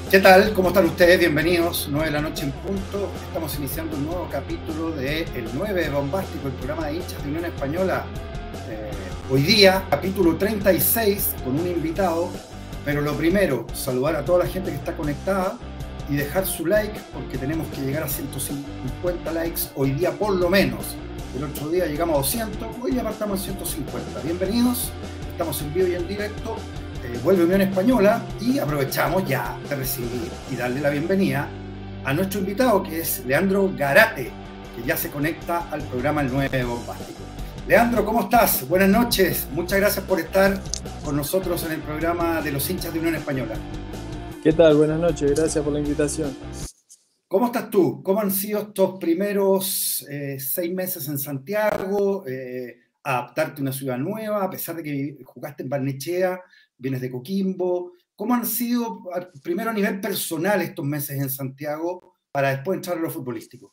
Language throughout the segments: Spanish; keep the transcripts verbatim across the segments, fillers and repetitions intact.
¿Qué tal? ¿Cómo están ustedes? Bienvenidos. nueve de la noche en punto. Estamos iniciando un nuevo capítulo de El nueve Bombástico, el programa de hinchas de Unión Española. Eh, hoy día, capítulo treinta y seis, con un invitado. Pero lo primero, saludar a toda la gente que está conectada y dejar su like, porque tenemos que llegar a ciento cincuenta likes hoy día por lo menos. El otro día llegamos a doscientos, hoy ya partamos en ciento cincuenta. Bienvenidos, estamos en vivo y en directo. Eh, vuelve Unión Española y aprovechamos ya de recibir y darle la bienvenida a nuestro invitado, que es Leandro Garate, que ya se conecta al programa El nueve Bombástico. Leandro, ¿cómo estás? Buenas noches, muchas gracias por estar con nosotros en el programa de los hinchas de Unión Española. ¿Qué tal? Buenas noches, gracias por la invitación. ¿Cómo estás tú? ¿Cómo han sido estos primeros eh, seis meses en Santiago? Eh, adaptarte a una ciudad nueva, a pesar de que jugaste en Barnechea, vienes de Coquimbo. ¿Cómo han sido, primero a nivel personal, estos meses en Santiago para después entrar a lo futbolístico?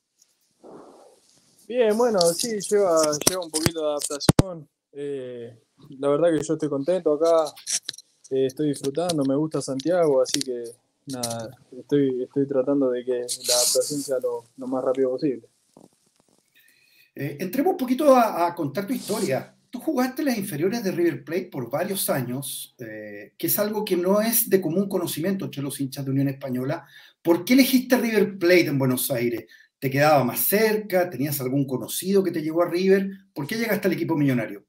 Bien, bueno, sí, lleva, lleva un poquito de adaptación. Eh, la verdad que yo estoy contento acá, eh, estoy disfrutando, me gusta Santiago, así que nada, estoy, estoy tratando de que la adaptación sea lo, lo más rápido posible. Eh, entremos un poquito a, a contar tu historia. Tú jugaste en las inferiores de River Plate por varios años, eh, que es algo que no es de común conocimiento entre los hinchas de Unión Española. ¿Por qué elegiste River Plate en Buenos Aires? ¿Te quedaba más cerca? ¿Tenías algún conocido que te llevó a River? ¿Por qué llegaste al equipo millonario?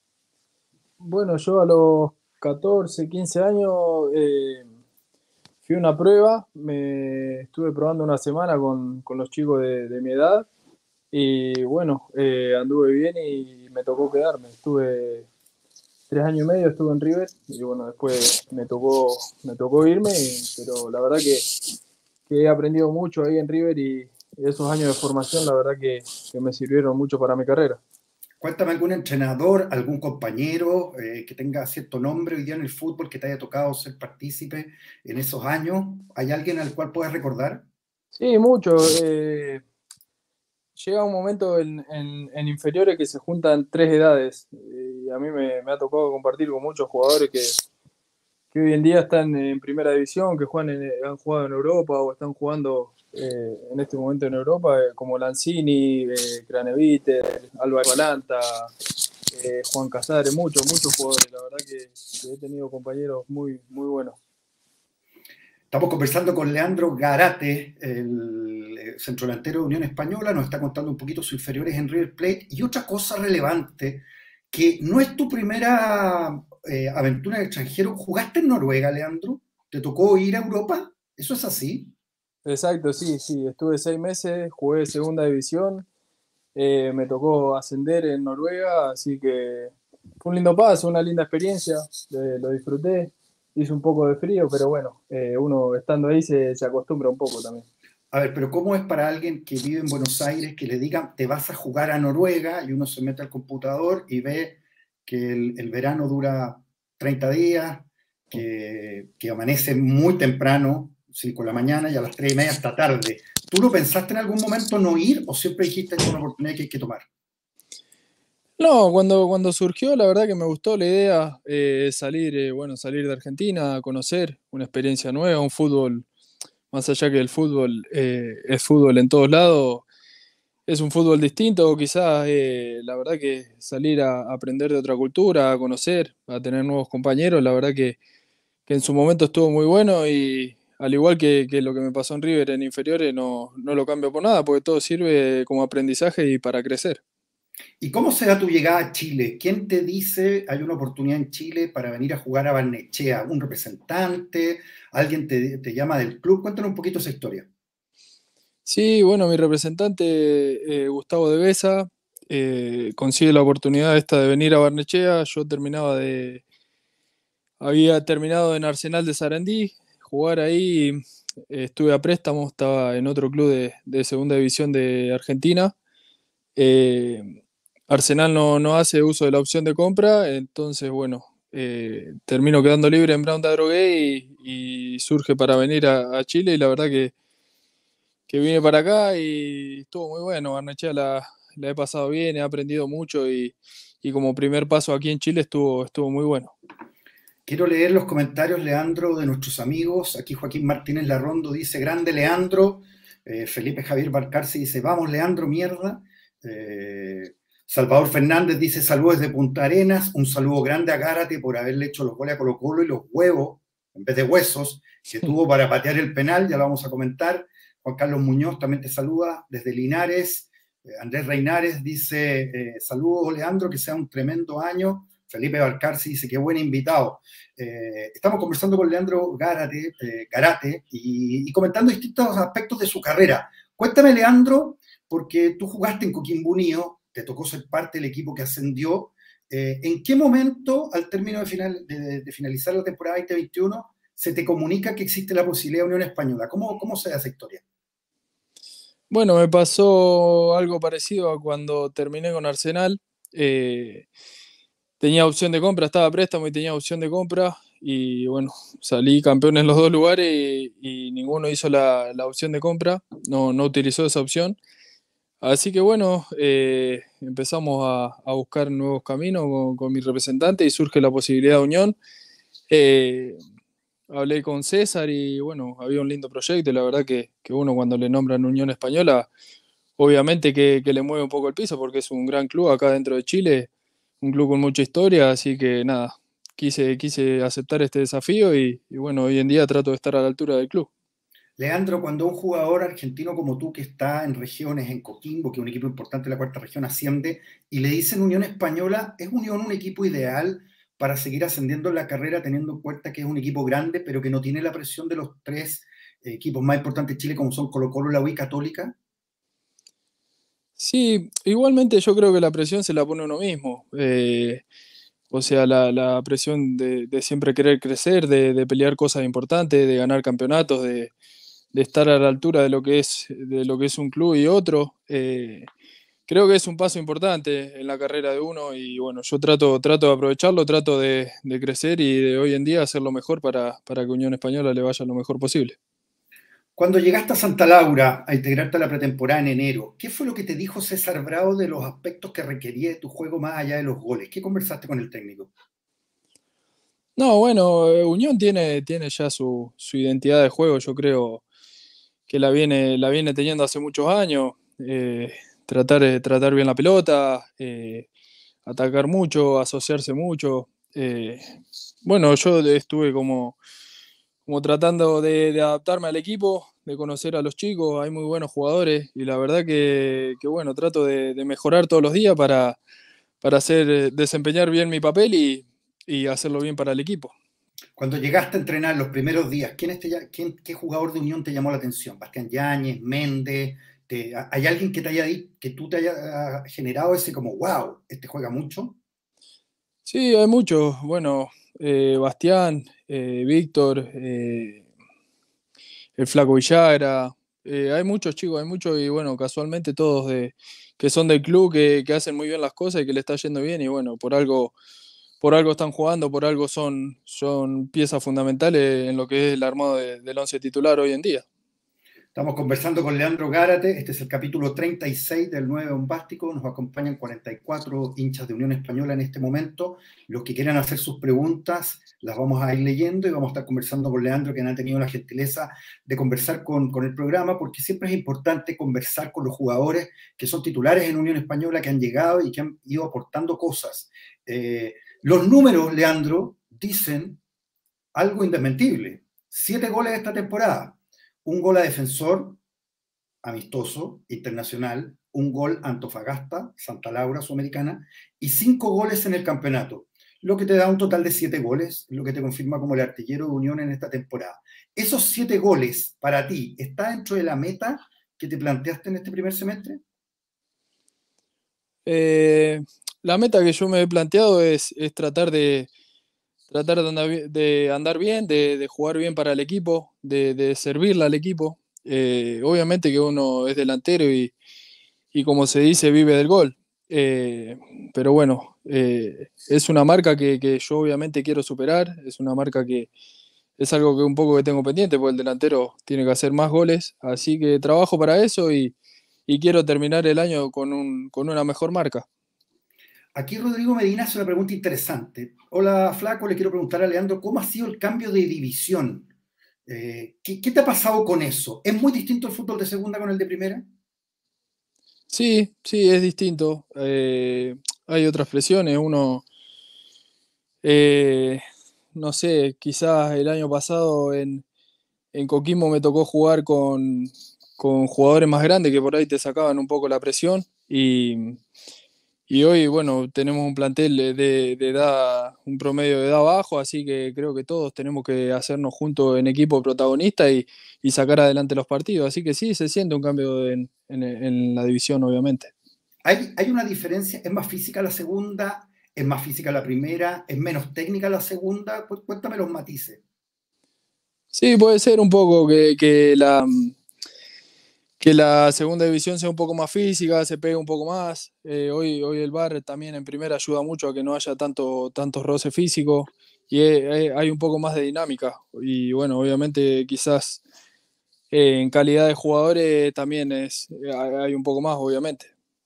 Bueno, yo a los catorce, quince años eh, fui a una prueba, me estuve probando una semana con, con los chicos de, de mi edad. Y bueno, eh, anduve bien y me tocó quedarme. Estuve tres años y medio, estuve en River y bueno, después me tocó, me tocó irme, y- pero la verdad que, que he aprendido mucho ahí en River y esos años de formación la verdad que, que me sirvieron mucho para mi carrera. Cuéntame algún entrenador, algún compañero eh, que tenga cierto nombre hoy día en el fútbol que te haya tocado ser partícipe en esos años. ¿Hay alguien al cual puedas recordar? Sí, mucho. eh, llega un momento en, en- en inferiores que se juntan tres edades eh, y a mí me, me ha tocado compartir con muchos jugadores que que hoy en día están en primera división, que juegan en- han jugado en Europa o están jugando eh, en este momento en Europa, eh, como Lanzini, eh, Craneviter, Álvaro Balanta, eh, Juan Casares, muchos, muchos jugadores. La verdad que, que he tenido compañeros muy, muy buenos. Estamos conversando con Leandro Garate, el centrodelantero de Unión Española, nos está contando un poquito sus inferiores en River Plate. Y otra cosa relevante, que no es tu primera eh, aventura en el extranjero. ¿Jugaste en Noruega, Leandro? ¿Te tocó ir a Europa? ¿Eso es así? Exacto, sí, sí, estuve seis meses, jugué segunda división, eh, me tocó ascender en Noruega, así que fue un lindo paso, una linda experiencia, eh, lo disfruté, hizo un poco de frío, pero bueno, eh, uno estando ahí se, se acostumbra un poco también. A ver, pero ¿cómo es para alguien que vive en Buenos Aires que le digan te vas a jugar a Noruega y uno se mete al computador y ve que el, el verano dura treinta días, que, que amanece muy temprano, cinco de la mañana y a las tres y media hasta tarde? ¿Tú lo pensaste en algún momento no ir o siempre dijiste que es una oportunidad que hay que tomar? No, cuando, cuando surgió, la verdad que me gustó la idea eh, salir, eh, bueno, salir de Argentina, conocer una experiencia nueva, un fútbol, más allá que el fútbol eh, es fútbol en todos lados, es un fútbol distinto, quizás eh, la verdad que salir a, a aprender de otra cultura, a conocer, a tener nuevos compañeros, la verdad que, que en su momento estuvo muy bueno y al igual que, que lo que me pasó en River en inferiores, no, no lo cambio por nada, porque todo sirve como aprendizaje y para crecer. ¿Y cómo será tu llegada a Chile? ¿Quién te dice hay una oportunidad en Chile para venir a jugar a Barnechea? ¿Un representante? ¿Alguien te, te llama del club? Cuéntanos un poquito esa historia. Sí, bueno, mi representante, eh, Gustavo de Besa, eh, consigue la oportunidad esta de venir a Barnechea. Yo terminaba de, había terminado en Arsenal de Sarandí, jugar ahí, eh, estuve a préstamo, estaba en otro club de, de segunda división de Argentina. Eh, Arsenal no, no hace uso de la opción de compra, entonces, bueno, eh, termino quedando libre en Brown de Adrogué y, y surge para venir a, a Chile y la verdad que que vine para acá y estuvo muy bueno. Barnechea la, la he pasado bien, he aprendido mucho y, y como primer paso aquí en Chile estuvo, estuvo muy bueno. Quiero leer los comentarios, Leandro, de nuestros amigos. Aquí Joaquín Martínez Larrondo dice, grande Leandro. Eh, Felipe Javier Barcarce dice, vamos Leandro, mierda. Eh, Salvador Fernández dice, saludos desde Punta Arenas. Un saludo grande a Gárate por haberle hecho los goles a Colo Colo y los huevos, en vez de huesos, que tuvo para patear el penal. Ya lo vamos a comentar. Juan Carlos Muñoz también te saluda desde Linares. Eh, Andrés Reinares dice, eh, saludos Leandro, que sea un tremendo año. Felipe Balcarce dice, qué buen invitado. Eh, estamos conversando con Leandro Gárate, eh, Garate y, y comentando distintos aspectos de su carrera. Cuéntame, Leandro, porque tú jugaste en Coquimbo Unido, te tocó ser parte del equipo que ascendió. Eh, ¿En qué momento, al término de, final, de, de finalizar la temporada veinte veintiuno, se te comunica que existe la posibilidad de Unión Española? ¿Cómo, cómo se da esa historia? Bueno, me pasó algo parecido a cuando terminé con Arsenal. Eh, tenía opción de compra, estaba a préstamo y tenía opción de compra. Y bueno, salí campeón en los dos lugares y, y ninguno hizo la, la opción de compra, no, no utilizó esa opción. Así que bueno, eh, empezamos a, a buscar nuevos caminos con, con mi representante y surge la posibilidad de unión. Eh, Hablé con César y bueno, había un lindo proyecto y la verdad que, que uno cuando le nombran Unión Española, obviamente que, que le mueve un poco el piso porque es un gran club acá dentro de Chile, un club con mucha historia, así que nada, quise, quise aceptar este desafío y, y bueno, hoy en día trato de estar a la altura del club. Leandro, cuando un jugador argentino como tú, que está en regiones, en Coquimbo, que es un equipo importante de la cuarta región, asciende, y le dicen Unión Española, ¿es Unión un equipo ideal para seguir ascendiendo en la carrera, teniendo en cuenta que es un equipo grande, pero que no tiene la presión de los tres equipos más importantes de Chile, como son Colo Colo, la U y Católica? Sí, igualmente yo creo que la presión se la pone uno mismo. Eh, o sea, la, la presión de, de siempre querer crecer, de, de pelear cosas importantes, de ganar campeonatos, de, de estar a la altura de lo que es, de lo que es un club y otro. Eh, creo que es un paso importante en la carrera de uno y bueno, yo trato, trato de aprovecharlo, trato de, de crecer y de hoy en día hacer lo mejor para, para que Unión Española le vaya lo mejor posible. Cuando llegaste a Santa Laura a integrarte a la pretemporada en enero, ¿qué fue lo que te dijo César Bravo de los aspectos que requería de tu juego más allá de los goles? ¿Qué conversaste con el técnico? No, bueno, eh, Unión tiene, tiene ya su, su identidad de juego, yo creo que la viene, la viene teniendo hace muchos años. Eh, tratar, eh, tratar bien la pelota, eh, atacar mucho, asociarse mucho. Eh, bueno, yo estuve como, como tratando de, de adaptarme al equipo, de conocer a los chicos, hay muy buenos jugadores y la verdad que, que bueno, trato de, de mejorar todos los días para, para hacer, eh, desempeñar bien mi papel y, y hacerlo bien para el equipo. Cuando llegaste a entrenar los primeros días, ¿quién te, quién, ¿qué jugador de Unión te llamó la atención? ¿Bastián Yáñez, Méndez? Te, ¿Hay alguien que, te haya, que tú te haya generado ese como, wow, este juega mucho? Sí, hay muchos. Bueno, eh, Bastián, eh, Víctor, eh, el Flaco Villagra. Eh, hay muchos chicos, hay muchos y bueno, casualmente todos de, que son del club, que, que hacen muy bien las cosas y que le está yendo bien y bueno, por algo, por algo están jugando, por algo son, son piezas fundamentales en lo que es el armado de- del once titular hoy en día. Estamos conversando con Leandro Gárate, este es el capítulo treinta y seis del nueve Bombástico, nos acompañan cuarenta y cuatro hinchas de Unión Española en este momento. Los que quieran hacer sus preguntas las vamos a ir leyendo y vamos a estar conversando con Leandro, que han tenido la gentileza de conversar con, con el programa, porque siempre es importante conversar con los jugadores que son titulares en Unión Española, que han llegado y que han ido aportando cosas. Eh, los números, Leandro, dicen algo indesmentible. Siete goles esta temporada. Un gol a Defensor, amistoso, internacional, un gol a Antofagasta, Santa Laura, Sudamericana, y cinco goles en el campeonato, lo que te da un total de siete goles, lo que te confirma como el artillero de Unión en esta temporada. ¿Esos siete goles para ti está dentro de la meta que te planteaste en este primer semestre? Eh, la meta que yo me he planteado es, es tratar de, tratar de andar, bi- de andar bien, de, de jugar bien para el equipo, de, de servirle al equipo. Eh, obviamente que uno es delantero y, y como se dice, vive del gol. Eh, pero bueno, eh, es una marca que, que yo obviamente quiero superar, es una marca que es algo que un poco que tengo pendiente, porque el delantero tiene que hacer más goles, así que trabajo para eso y, y quiero terminar el año con, un, con una mejor marca. Aquí Rodrigo Medina hace una pregunta interesante. Hola, Flaco, le quiero preguntar a Leandro, ¿cómo ha sido el cambio de división? Eh, ¿qué, ¿Qué te ha pasado con eso? ¿Es muy distinto el fútbol de segunda con el de primera? Sí, sí, es distinto. Eh, hay otras presiones. Uno, eh, no sé, quizás el año pasado en, en Coquimbo me tocó jugar con, con jugadores más grandes que por ahí te sacaban un poco la presión. Y, y hoy, bueno, tenemos un plantel de, de- de edad, un promedio de edad bajo, así que creo que todos tenemos que hacernos juntos en equipo protagonista y, y sacar adelante los partidos. Así que sí, se siente un cambio en, en- en la división, obviamente. ¿Hay, hay una diferencia? ¿Es más física la segunda? ¿Es más física la primera? ¿Es menos técnica la segunda? Pues cuéntame los matices. Sí, puede ser un poco que, que la, que la segunda división sea un poco más física, se pegue un poco más. Eh, hoy, hoy el V A R también en primera ayuda mucho a que no haya tanto, tantos roces físicos y eh, eh, hay un poco más de dinámica. Y bueno, obviamente quizás eh, en calidad de jugadores también es, eh, hay un poco más, obviamente.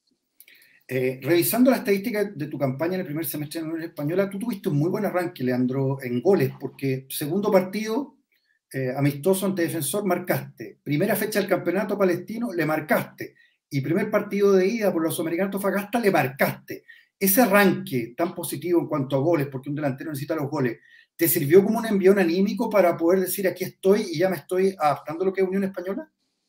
Eh, revisando la estadística de tu campaña en el primer semestre de la Unión Española, tú tuviste un muy buen arranque, Leandro, en goles, porque segundo partido, eh, amistoso ante Defensor, marcaste. Primera fecha del campeonato palestino, le marcaste. Y primer partido de ida por los Americanos Antofagasta, le marcaste. Ese arranque tan positivo en cuanto a goles, porque un delantero necesita los goles, ¿te sirvió como un envión anímico para poder decir aquí estoy y ya me estoy adaptando a lo que es Unión Española?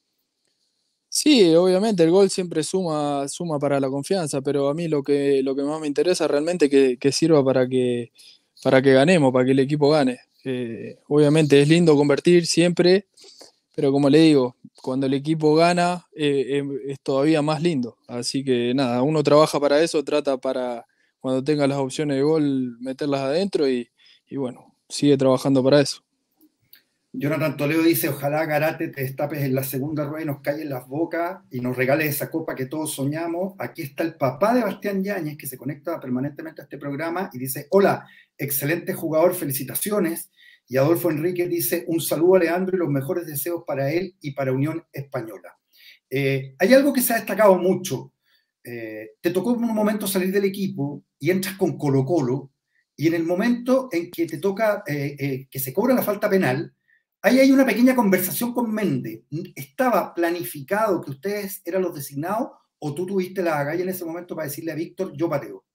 Sí, obviamente el gol siempre suma, suma para la confianza, pero a mí lo que, lo que más me interesa realmente es que, que sirva para que, para que ganemos, para que el equipo gane. Eh, obviamente es lindo convertir siempre, pero como le digo, cuando el equipo gana eh, eh, es todavía más lindo. Así que nada, uno trabaja para eso, trata para cuando tenga las opciones de gol meterlas adentro y, y bueno, sigue trabajando para eso. Jonathan Toledo dice, ojalá Garate te destapes en la segunda rueda y nos calles las bocas y nos regales esa copa que todos soñamos. Aquí está el papá de Bastián Yáñez, que se conecta permanentemente a este programa y dice, hola, excelente jugador, felicitaciones. Y Adolfo Enrique dice, un saludo a Leandro y los mejores deseos para él y para Unión Española. Eh, hay algo que se ha destacado mucho. Eh, te tocó en un momento salir del equipo y entras con Colo Colo y en el momento en que te toca eh, eh, que se cobra la falta penal, ahí hay una pequeña conversación con Méndez. ¿Estaba planificado que ustedes eran los designados o tú tuviste la agallas en ese momento para decirle a Víctor, yo pateo?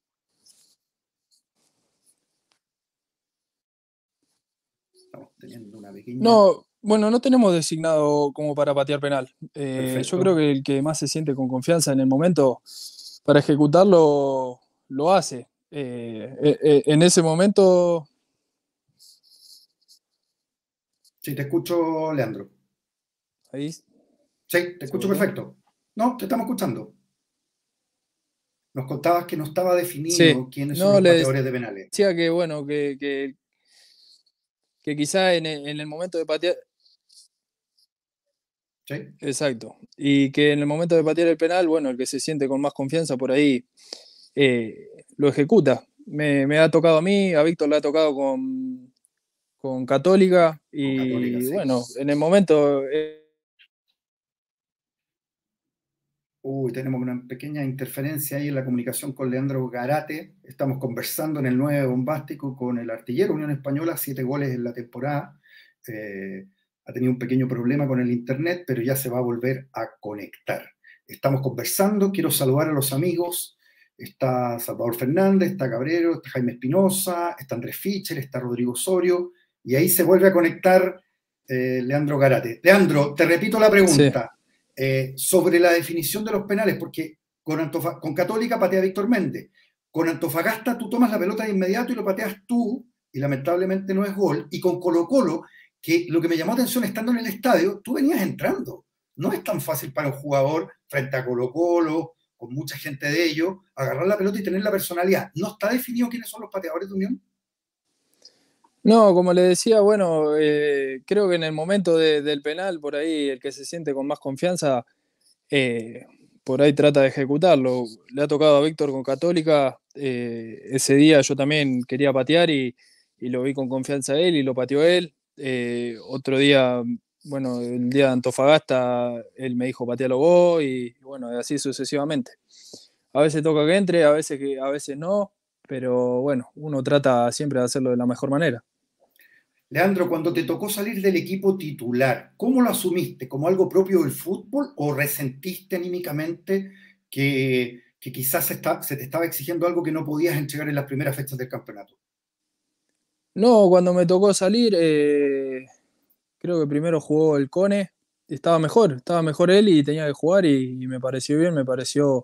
Estamos teniendo una pequeña... No, bueno, no tenemos designado como para patear penal. Eh, yo creo Perfecto. que el que más se siente con confianza en el momento para ejecutarlo lo hace. Eh, eh, eh, en ese momento, Sí, te escucho, Leandro. ahí Sí, te se escucho cortó. perfecto. No, te estamos escuchando. Nos contabas que no estaba Sí, definido quiénes son no los le pateadores de penales. decía que bueno, que, que, que quizá en el, en el momento de patear, ¿Sí? exacto, y que en el momento de patear el penal, bueno, el que se siente con más confianza por ahí eh, lo ejecuta. Me, me ha tocado a mí, a Víctor le ha tocado con, con Católica Con Católica, y sí. bueno, en el momento... eh, Uy, tenemos una pequeña interferencia ahí en la comunicación con Leandro Garate. Estamos conversando en el nueve Bombástico con el artillero Unión Española, siete goles en la temporada. Eh, ha tenido un pequeño problema con el internet, pero ya se va a volver a conectar. Estamos conversando, quiero saludar a los amigos. Está Salvador Fernández, está Cabrero, está Jaime Espinosa, está Andrés Fischer, está Rodrigo Osorio, y ahí se vuelve a conectar eh, Leandro Garate. Leandro, te repito la sí. pregunta eh, sobre la definición de los penales, porque con, Antofa con Católica patea Víctor Méndez, con Antofagasta tú tomas la pelota de inmediato y lo pateas tú, y lamentablemente no es gol, y con Colo Colo, que lo que me llamó atención estando en el estadio, tú venías entrando. No es tan fácil para un jugador frente a Colo Colo, con mucha gente de ellos, agarrar la pelota y tener la personalidad. ¿No está definido quiénes son los pateadores de Unión? No, como le decía, bueno, eh, creo que en el momento de, del penal, por ahí el que se siente con más confianza, eh, por ahí trata de ejecutarlo. Le ha tocado a Víctor con Católica, eh, ese día yo también quería patear y, y lo vi con confianza a él y lo pateó él. Eh, otro día, bueno, el día de Antofagasta, él me dijo patealo vos y bueno, así sucesivamente. a veces toca que entre, a veces, que, a veces no, pero bueno, uno trata siempre de hacerlo de la mejor manera. Leandro, cuando te tocó salir del equipo titular, ¿cómo lo asumiste? ¿Como algo propio del fútbol o resentiste anímicamente que, que quizás se, está, se te estaba exigiendo algo que no podías entregar en las primeras fechas del campeonato? No, cuando me tocó salir, eh, creo que primero jugó el Cone, estaba mejor, estaba mejor él y tenía que jugar y, y me pareció bien, me pareció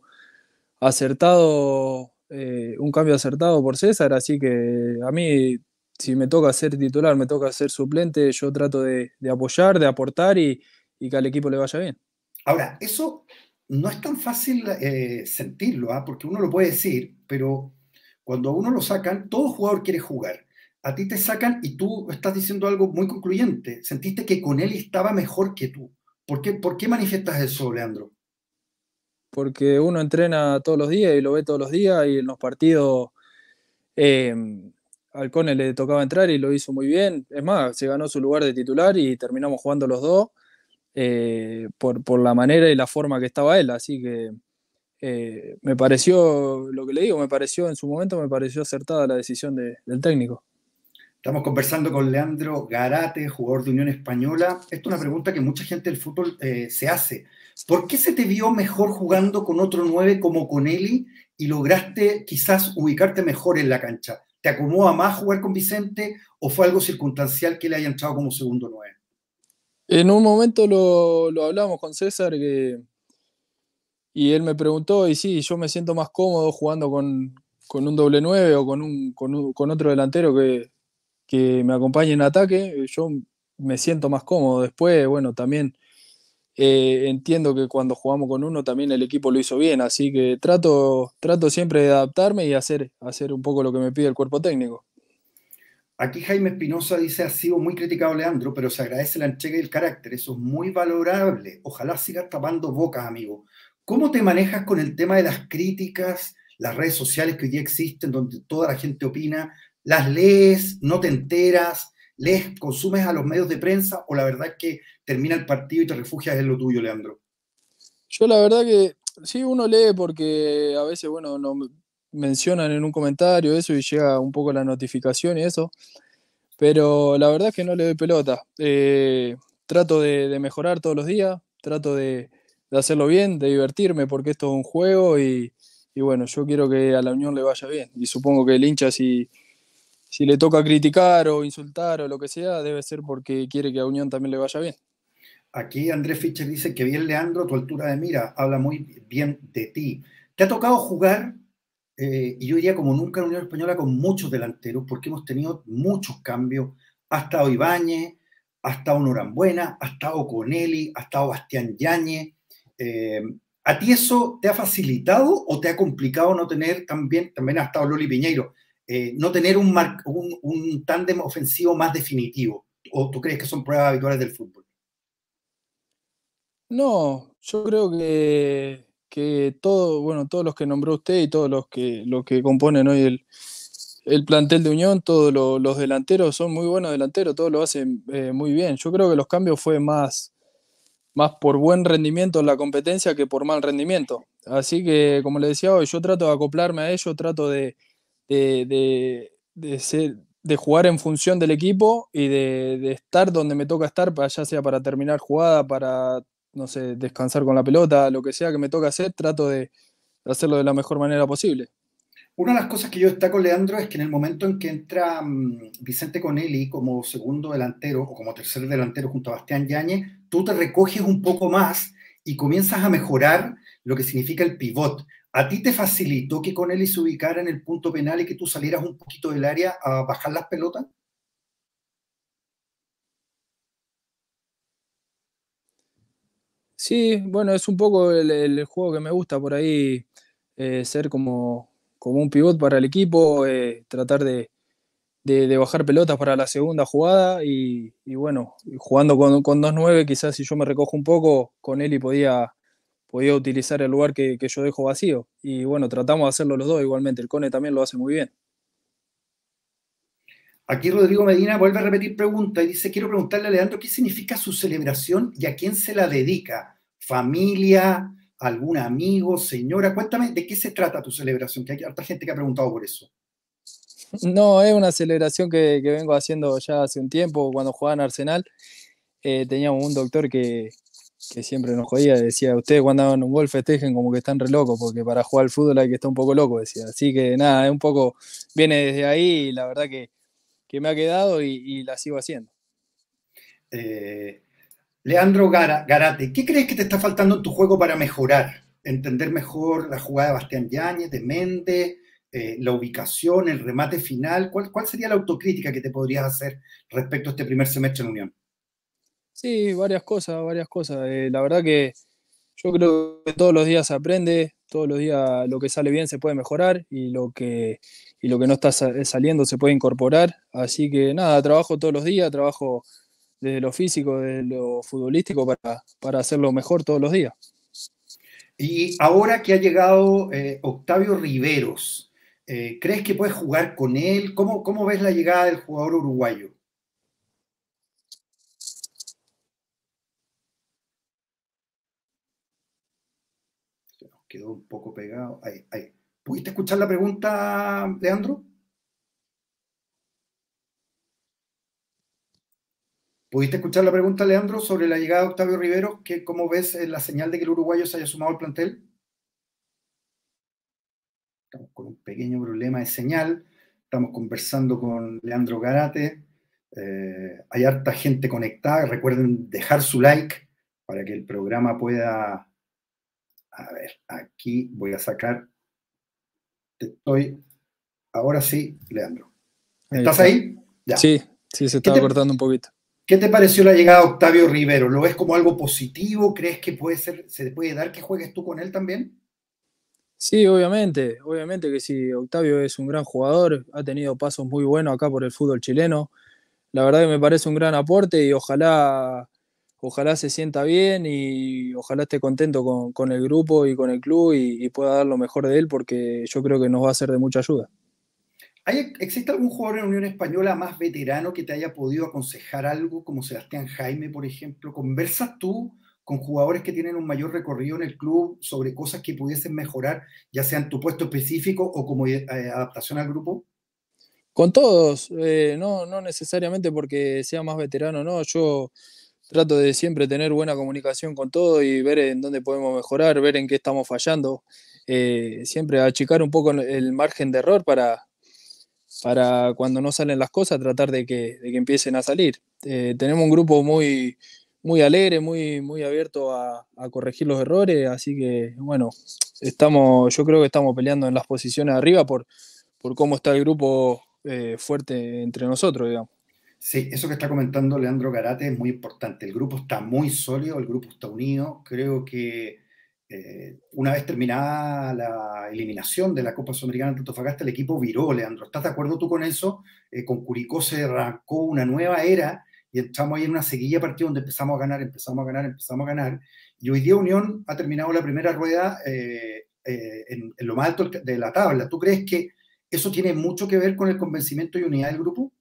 acertado, eh, un cambio acertado por César, así que a mí, si me toca ser titular, me toca ser suplente, yo trato de, de apoyar, de aportar y, y que al equipo le vaya bien. Ahora, eso no es tan fácil eh, sentirlo, ¿ah? Porque uno lo puede decir, pero cuando a uno lo sacan, todo jugador quiere jugar. A ti te sacan y tú estás diciendo algo muy concluyente. Sentiste que con él estaba mejor que tú. ¿Por qué, por qué manifiestas eso, Leandro? Porque uno entrena todos los días y lo ve todos los días y en los partidos eh, al Cone le tocaba entrar y lo hizo muy bien. Es más, se ganó su lugar de titular y terminamos jugando los dos eh, por, por la manera y la forma que estaba él. Así que eh, me pareció, lo que le digo, me pareció en su momento, me pareció acertada la decisión de, del técnico. Estamos conversando con Leandro Garate, jugador de Unión Española. Esta es una pregunta que mucha gente del fútbol eh, se hace. ¿Por qué se te vio mejor jugando con otro nueve como con Eli y lograste quizás ubicarte mejor en la cancha? ¿Te acomoda más jugar con Vicente o fue algo circunstancial que le haya entrado como segundo nueve? En un momento lo, lo hablamos con César que, y él me preguntó, y sí, yo me siento más cómodo jugando con, con un doble nueve o con, un, con, un, con otro delantero que, que me acompañe en ataque, yo me siento más cómodo. Después, bueno, también eh, entiendo que cuando jugamos con uno también el equipo lo hizo bien, así que trato, trato siempre de adaptarme y hacer, hacer un poco lo que me pide el cuerpo técnico. Aquí Jaime Espinosa dice, ha sido muy criticado Leandro, pero se agradece la entrega y el carácter. Eso es muy valorable. Ojalá sigas tapando bocas, amigo. ¿Cómo te manejas con el tema de las críticas, las redes sociales que hoy día existen, donde toda la gente opina? ¿Las lees, no te enteras, lees, consumes a los medios de prensa o la verdad es que termina el partido y te refugias en lo tuyo, Leandro? Yo la verdad que sí, uno lee porque a veces, bueno, nos mencionan en un comentario eso y llega un poco la notificación y eso, pero la verdad es que no le doy pelota. Eh, trato de, de mejorar todos los días, trato de, de hacerlo bien, de divertirme porque esto es un juego y, y bueno, yo quiero que a la Unión le vaya bien y supongo que el hincha si, si le toca criticar o insultar o lo que sea, debe ser porque quiere que a Unión también le vaya bien. Aquí Andrés Fischer dice que bien, Leandro, tu altura de mira habla muy bien de ti. ¿Te ha tocado jugar, eh, y yo diría como nunca en la Unión Española, con muchos delanteros, porque hemos tenido muchos cambios? Ha estado Ibáñez, ha estado Norambuena, ha estado Conelli, ha estado Bastián Yáñez. Eh, ¿A ti eso te ha facilitado o te ha complicado no tener también, también ha estado Loli Piñeiro, eh, no tener un, mar, un, un tándem ofensivo más definitivo? ¿O tú crees que son pruebas habituales del fútbol? No, yo creo que, que todo, bueno, todos los que nombró usted y todos los que, los que componen hoy el, el plantel de Unión, todos lo- los delanteros son muy buenos delanteros, todos lo hacen eh, muy bien. Yo creo que los cambios fue más, más por buen rendimiento en la competencia que por mal rendimiento. Así que, como le decía hoy, yo trato de acoplarme a ello, trato de, de, de, de ser- de jugar en función del equipo y de, de estar donde me toca estar, para- ya sea para terminar jugada, para, no sé, descansar con la pelota, lo que sea que me toca hacer, trato de de hacerlo de la mejor manera posible. Una de las cosas que yo destaco, Leandro, es que en el momento en que entra um, Vicente Conelli como segundo delantero o como tercer delantero junto a Bastián Yáñez, tú te recoges un poco más y comienzas a mejorar lo que significa el pivot. ¿A ti te facilitó que Conelli se ubicara en el punto penal y que tú salieras un poquito del área a bajar las pelotas? Sí, bueno, es un poco el, el juego que me gusta por ahí, eh, ser como, como un pivot para el equipo, eh, tratar de, de- de bajar pelotas para la segunda jugada y, y bueno, jugando con, con dos nueve quizás si yo me recojo un poco, con él y podía, podía utilizar el lugar que, que yo dejo vacío. Y bueno, tratamos de hacerlo los dos igualmente, el Cone también lo hace muy bien. Aquí Rodrigo Medina vuelve a repetir pregunta y dice, quiero preguntarle a Leandro qué significa su celebración y a quién se la dedica. ¿Familia, algún amigo, señora? Cuéntame, ¿de qué se trata tu celebración? Que hay harta gente que ha preguntado por eso. No, es una celebración que, que vengo haciendo ya hace un tiempo, cuando jugaba en Arsenal. Eh, teníamos un doctor que, que siempre nos jodía, decía, ustedes cuando hagan un gol festejen como que están re locos, porque para jugar al fútbol hay que estar un poco loco, decía. Así que nada, es un poco, viene desde ahí y la verdad que, que me ha quedado y, y la sigo haciendo. Eh, Leandro Gara- Garate, ¿qué crees que te está faltando en tu juego para mejorar? Entender mejor la jugada de Bastián Yáñez, de Méndez, eh, la ubicación, el remate final. ¿Cuál, ¿Cuál sería la autocrítica que te podrías hacer respecto a este primer semestre en Unión? Sí, varias cosas, varias cosas. Eh, la verdad que yo creo que todos los días se aprende, todos los días lo que sale bien se puede mejorar y lo que, y lo que no está sa- saliendo se puede incorporar. Así que nada, trabajo todos los días, trabajo desde lo físico, desde lo futbolístico para, para hacerlo mejor todos los días. Y ahora que ha llegado eh, Octavio Riveros, eh, ¿crees que puedes jugar con él? ¿Cómo, ¿Cómo ves la llegada del jugador uruguayo? Se nos quedó un poco pegado. Ahí, ahí. ¿Pudiste escuchar la pregunta, Leandro? ¿Pudiste escuchar la pregunta, Leandro, sobre la llegada de Octavio Riveros? ¿Qué, ¿Cómo ves eh, la señal de que el uruguayo se haya sumado al plantel? Estamos con un pequeño problema de señal. Estamos conversando con Leandro Garate. Eh, hay harta gente conectada. Recuerden dejar su like para que el programa pueda... A ver, aquí voy a sacar... Te estoy... Ahora sí, Leandro. Ahí ¿Estás está. ahí? Ya. Sí, sí, se ¿Qué estaba te, cortando un poquito. ¿Qué te pareció la llegada de Octavio Rivero? ¿Lo ves como algo positivo? ¿Crees que puede ser, se puede dar que juegues tú con él también? Sí, obviamente, obviamente que sí. Octavio es un gran jugador, ha tenido pasos muy buenos acá por el fútbol chileno. La verdad que me parece un gran aporte y ojalá, ojalá se sienta bien y ojalá esté contento con, con el grupo y con el club y, y pueda dar lo mejor de él porque yo creo que nos va a ser de mucha ayuda. ¿Hay, ¿Existe algún jugador en Unión Española más veterano que te haya podido aconsejar algo, como Sebastián Jaime, por ejemplo? ¿Conversas tú con jugadores que tienen un mayor recorrido en el club sobre cosas que pudiesen mejorar, ya sea en tu puesto específico o como eh, adaptación al grupo? Con todos, eh, no, no necesariamente porque sea más veterano, no, yo trato de siempre tener buena comunicación con todo y ver en dónde podemos mejorar, ver en qué estamos fallando, eh, siempre achicar un poco el margen de error para, para cuando no salen las cosas tratar de que, de que empiecen a salir. Eh, tenemos un grupo muy, muy alegre, muy, muy abierto a, a corregir los errores, así que bueno, estamos, yo creo que estamos peleando en las posiciones de arriba por, por cómo está el grupo eh, fuerte entre nosotros, digamos. Sí, eso que está comentando Leandro Garate es muy importante. El grupo está muy sólido, el grupo está unido. Creo que eh, una vez terminada la eliminación de la Copa Sudamericana de Antofagasta, el equipo viró, Leandro. ¿Estás de acuerdo tú con eso? Eh, con Curicó se arrancó una nueva era y entramos ahí en una seguilla de partidos donde empezamos a ganar, empezamos a ganar, empezamos a ganar. Y hoy día Unión ha terminado la primera rueda eh, eh, en, en lo más alto de la tabla. ¿Tú crees que eso tiene mucho que ver con el convencimiento y unidad del grupo?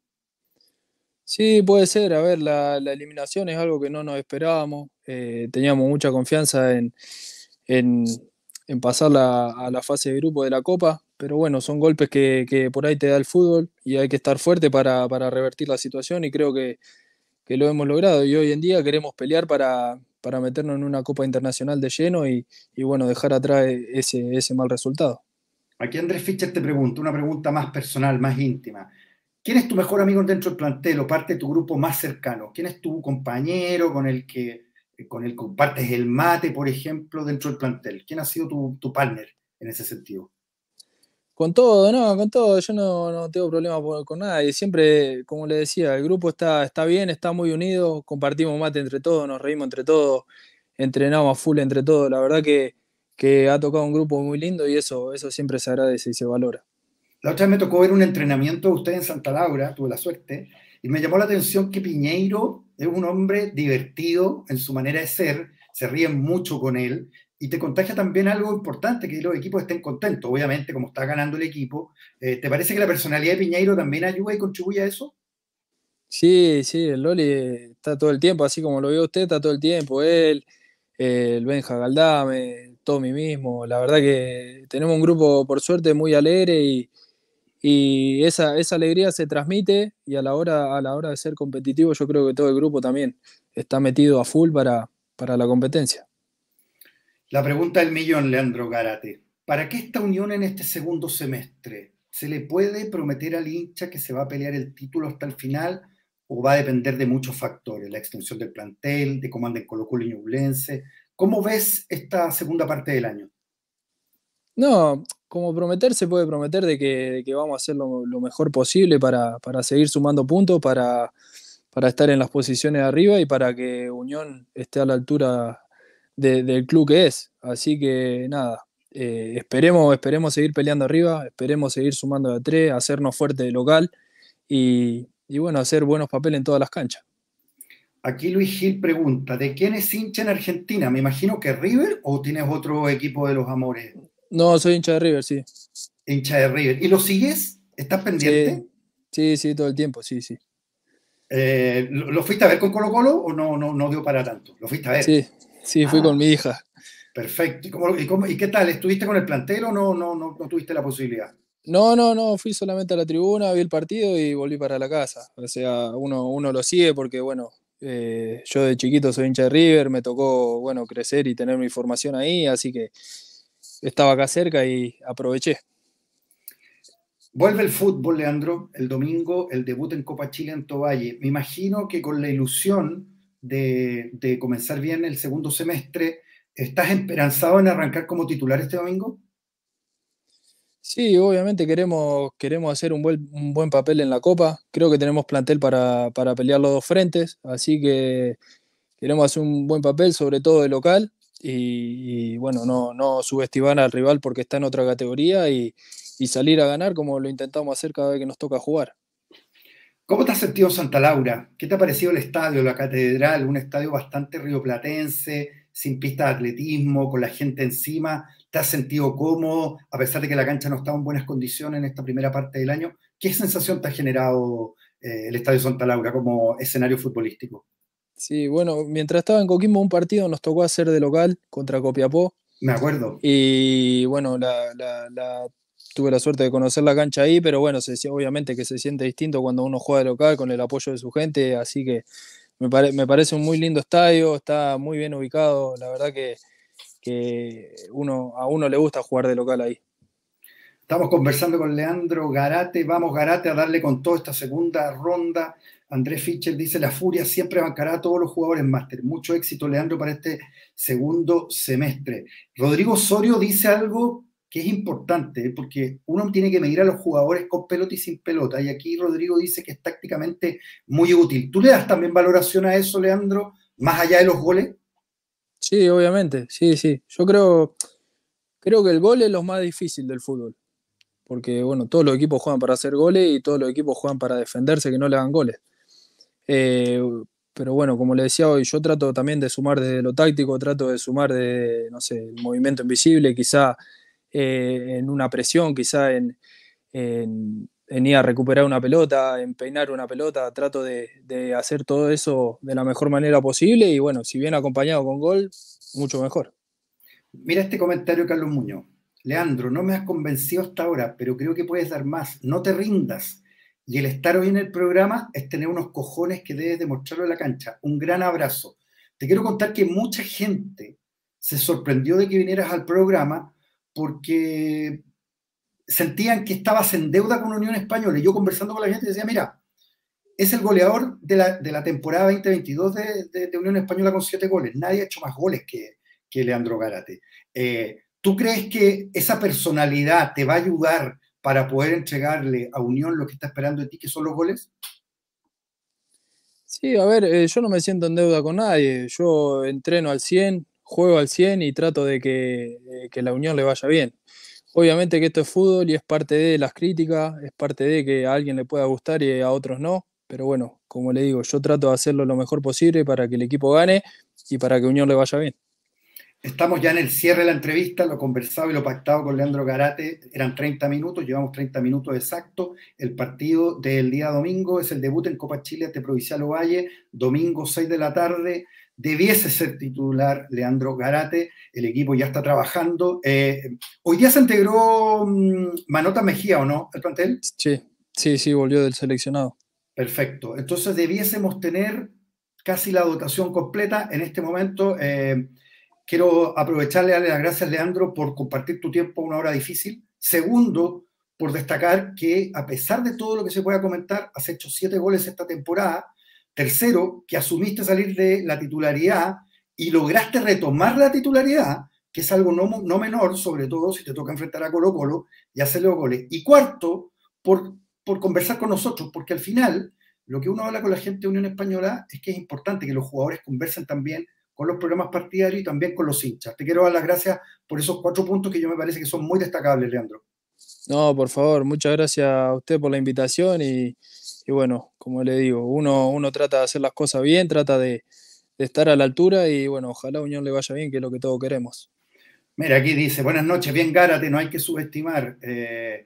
Sí, puede ser. A ver, la, la eliminación es algo que no nos esperábamos. Eh, teníamos mucha confianza en, en, en pasar la- a la fase de grupo de la Copa, pero bueno, son golpes que, que por ahí te da el fútbol y hay que estar fuerte para, para revertir la situación y creo que, que lo hemos logrado. Y hoy en día queremos pelear para, para meternos en una Copa Internacional de lleno y, y bueno, dejar atrás ese, ese mal resultado. Aquí Andrés Fischer te pregunta, una pregunta más personal, más íntima. ¿Quién es tu mejor amigo dentro del plantel o parte de tu grupo más cercano? ¿Quién es tu compañero con el que con el que compartes el mate, por ejemplo, dentro del plantel? ¿Quién ha sido tu, tu partner en ese sentido? Con todo, no, con todo, yo no, no tengo problema por- con nada y siempre, como le decía, el grupo está, está bien, está muy unido, compartimos mate entre todos, nos reímos entre todos, entrenamos a full entre todos, la verdad que, que ha tocado un grupo muy lindo y eso, eso siempre se agradece y se valora. La otra vez me tocó ver un entrenamiento de usted en Santa Laura, tuve la suerte, y me llamó la atención que Piñeiro es un hombre divertido en su manera de ser, se ríen mucho con él, y te contagia también algo importante, que los equipos estén contentos, obviamente, como está ganando el equipo. Eh, ¿Te parece que la personalidad de Piñeiro también ayuda y contribuye a eso? Sí, sí, el Loli está todo el tiempo, así como lo vio usted, está todo el tiempo, él, eh, el Benja Galdame, Tommy mismo. La verdad que tenemos un grupo, por suerte, muy alegre y, y esa, esa alegría se transmite y a la hora, a la hora de ser competitivo yo creo que todo el grupo también está metido a full para, para la competencia. La pregunta del millón, Leandro Gárate. ¿Para qué esta unión en este segundo semestre? ¿Se le puede prometer al hincha que se va a pelear el título hasta el final o va a depender de muchos factores? La extensión del plantel, de cómo anden Colo-Colo y Ñublense. ¿Cómo ves esta segunda parte del año? No, como prometer se puede prometer de que, de que vamos a hacer lo, lo mejor posible para, para seguir sumando puntos, para, para estar en las posiciones de arriba y para que Unión esté a la altura de- del club que es. Así que nada, eh, esperemos, esperemos seguir peleando arriba, esperemos seguir sumando de a tres, hacernos fuerte de local y, y bueno, hacer buenos papeles en todas las canchas. Aquí Luis Gil pregunta, ¿de quién es hincha en Argentina? Me imagino que River o tienes otro equipo de los amores, No, soy hincha de River, sí. hincha de River. ¿Y lo sigues? ¿Estás Sí, pendiente? sí, sí, todo el tiempo, sí, sí. Eh, ¿lo, lo fuiste a ver con Colo Colo o no, no, no dio para tanto? Lo fuiste a ver. Sí, sí, fui con Ah, mi hija. perfecto. ¿Y, cómo, y, cómo, y qué tal? ¿Estuviste con el plantel o no, no, no, no tuviste la posibilidad? No, no, no, fui solamente a la tribuna, vi el partido y volví para la casa. O sea, uno, uno lo sigue porque, bueno, eh, yo de chiquito soy hincha de River, me tocó, bueno, crecer y tener mi formación ahí, así que estaba acá cerca y aproveché. Vuelve el fútbol, Leandro, el domingo, el debut en Copa Chile en Tovalle. Me imagino que con la ilusión de, de comenzar bien el segundo semestre, ¿estás esperanzado en arrancar como titular este domingo? Sí, obviamente queremos, queremos hacer un buen, un buen papel en la Copa. Creo que tenemos plantel para, para pelear los dos frentes, así que queremos hacer un buen papel, sobre todo de local, y, y, bueno, no, no subestimar al rival porque está en otra categoría y, y salir a ganar como lo intentamos hacer cada vez que nos toca jugar. ¿Cómo te has sentido en Santa Laura? ¿Qué te ha parecido el estadio, la catedral? Un estadio bastante rioplatense, sin pista de atletismo, con la gente encima. ¿Te has sentido cómodo, a pesar de que la cancha no estaba en buenas condiciones en esta primera parte del año? ¿Qué sensación te ha generado eh, el estadio Santa Laura como escenario futbolístico? Sí, bueno, mientras estaba en Coquimbo un partido nos tocó hacer de local contra Copiapó Me acuerdo. y bueno, la, la, la, tuve la suerte de conocer la cancha ahí, pero bueno, se, obviamente que se siente distinto cuando uno juega de local con el apoyo de su gente, así que me, pare, me parece un muy lindo estadio, está muy bien ubicado, la verdad que, que uno, a uno le gusta jugar de local ahí. Estamos conversando con Leandro Garate. Vamos, Garate, a darle con toda esta segunda ronda. Andrés Fischer dice, la Furia siempre bancará a todos los jugadores máster. Mucho éxito, Leandro, para este segundo semestre. Rodrigo Osorio dice algo que es importante, ¿eh? Porque uno tiene que medir a los jugadores con pelota y sin pelota. Y aquí Rodrigo dice que es tácticamente muy útil. ¿Tú le das también valoración a eso, Leandro, más allá de los goles? Sí, obviamente, sí, sí. Yo creo, creo que el gol es lo más difícil del fútbol. Porque bueno, todos los equipos juegan para hacer goles y todos los equipos juegan para defenderse, que no le hagan goles. Eh, pero bueno, como le decía hoy, yo trato también de sumar desde lo táctico, trato de sumar de, no sé, el movimiento invisible, quizá eh, en una presión, quizá en, en, en ir a recuperar una pelota, en peinar una pelota, trato de, de hacer todo eso de la mejor manera posible y bueno, si bien acompañado con gol, mucho mejor. Mira este comentario, Carlos Muñoz. Leandro, no me has convencido hasta ahora, pero creo que puedes dar más. No te rindas. Y el estar hoy en el programa es tener unos cojones que debes demostrarlo en la cancha. Un gran abrazo. Te quiero contar que mucha gente se sorprendió de que vinieras al programa porque sentían que estabas en deuda con Unión Española. Y yo conversando con la gente decía, mira, es el goleador de la, de la temporada veinte veintidós de, de, de, Unión Española con siete goles. Nadie ha hecho más goles que, que Leandro Gárate. Eh, ¿Tú crees que esa personalidad te va a ayudar para poder entregarle a Unión lo que está esperando de ti, que son los goles? Sí, a ver, eh, yo no me siento en deuda con nadie. Yo entreno al cien, juego al cien y trato de que, eh, que la Unión le vaya bien. Obviamente que esto es fútbol y es parte de las críticas, es parte de que a alguien le pueda gustar y a otros no. Pero bueno, como le digo, yo trato de hacerlo lo mejor posible para que el equipo gane y para que Unión le vaya bien. Estamos ya en el cierre de la entrevista, lo conversado y lo pactado con Leandro Garate, eran treinta minutos, llevamos treinta minutos exactos. El partido del día domingo es el debut en Copa Chile ante Provincial Ovalle, domingo seis de la tarde. debiese ser titular Leandro Gárate, el equipo ya está trabajando. Eh, hoy día se integró um, Manota Mejía, ¿o no, el plantel? Sí, sí, sí, volvió del seleccionado. Perfecto. Entonces debiésemos tener casi la dotación completa en este momento. Eh, quiero aprovecharle, darle las gracias, Leandro, por compartir tu tiempo a una hora difícil. Segundo, por destacar que a pesar de todo lo que se pueda comentar, has hecho siete goles esta temporada. Tercero, que asumiste salir de la titularidad y lograste retomar la titularidad, que es algo no, no menor, sobre todo si te toca enfrentar a Colo Colo y hacerle los goles. Y cuarto, por, por conversar con nosotros, porque al final lo que uno habla con la gente de Unión Española es que es importante que los jugadores conversen también con los programas partidarios y también con los hinchas. Te quiero dar las gracias por esos cuatro puntos que yo me parece que son muy destacables, Leandro. No, por favor, muchas gracias a usted por la invitación y, y bueno, como le digo, uno, uno trata de hacer las cosas bien, trata de, de estar a la altura y bueno, ojalá a Unión le vaya bien, que es lo que todos queremos. Mira, aquí dice, buenas noches, bien Gárate, no hay que subestimar. Eh,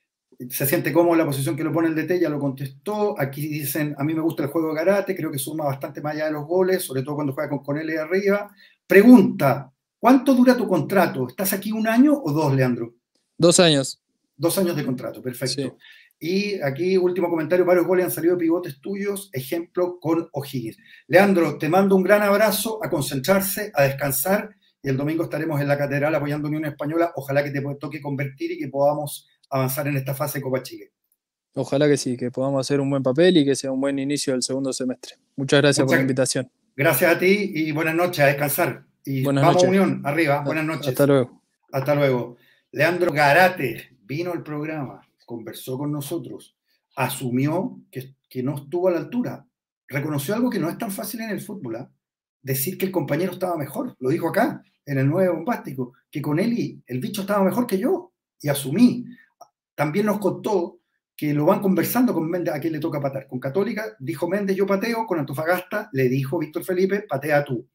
se siente cómodo la posición que lo pone el D T, ya lo contestó. Aquí dicen, a mí me gusta el juego de Gárate, creo que suma bastante más allá de los goles, sobre todo cuando juega con Conele arriba. Pregunta, ¿cuánto dura tu contrato? ¿Estás aquí un año o dos, Leandro? Dos años. Dos años de contrato, perfecto. Sí. Y aquí, último comentario, varios goles han salido de pivotes tuyos, ejemplo con O'Higgins. Leandro, te mando un gran abrazo, a concentrarse, a descansar, y el domingo estaremos en la Catedral apoyando a Unión Española. Ojalá que te toque convertir y que podamos avanzar en esta fase de Copa Chile. Ojalá que sí, que podamos hacer un buen papel y que sea un buen inicio del segundo semestre. Muchas gracias Muchas, por la invitación. Gracias a ti y buenas noches, a descansar. Y buenas vamos noches. Unión, arriba, buenas noches. Hasta luego. Hasta luego. Leandro Gárate vino al programa, conversó con nosotros, asumió que, que no estuvo a la altura, reconoció algo que no es tan fácil en el fútbol, ¿eh? Decir que el compañero estaba mejor, lo dijo acá, en el nueve Bombástico, que con él y el bicho estaba mejor que yo, y asumí. También nos contó que lo van conversando con Méndez, a quién le toca patear. Con Católica dijo Méndez, yo pateo, con Antofagasta le dijo Víctor Felipe, patea tú.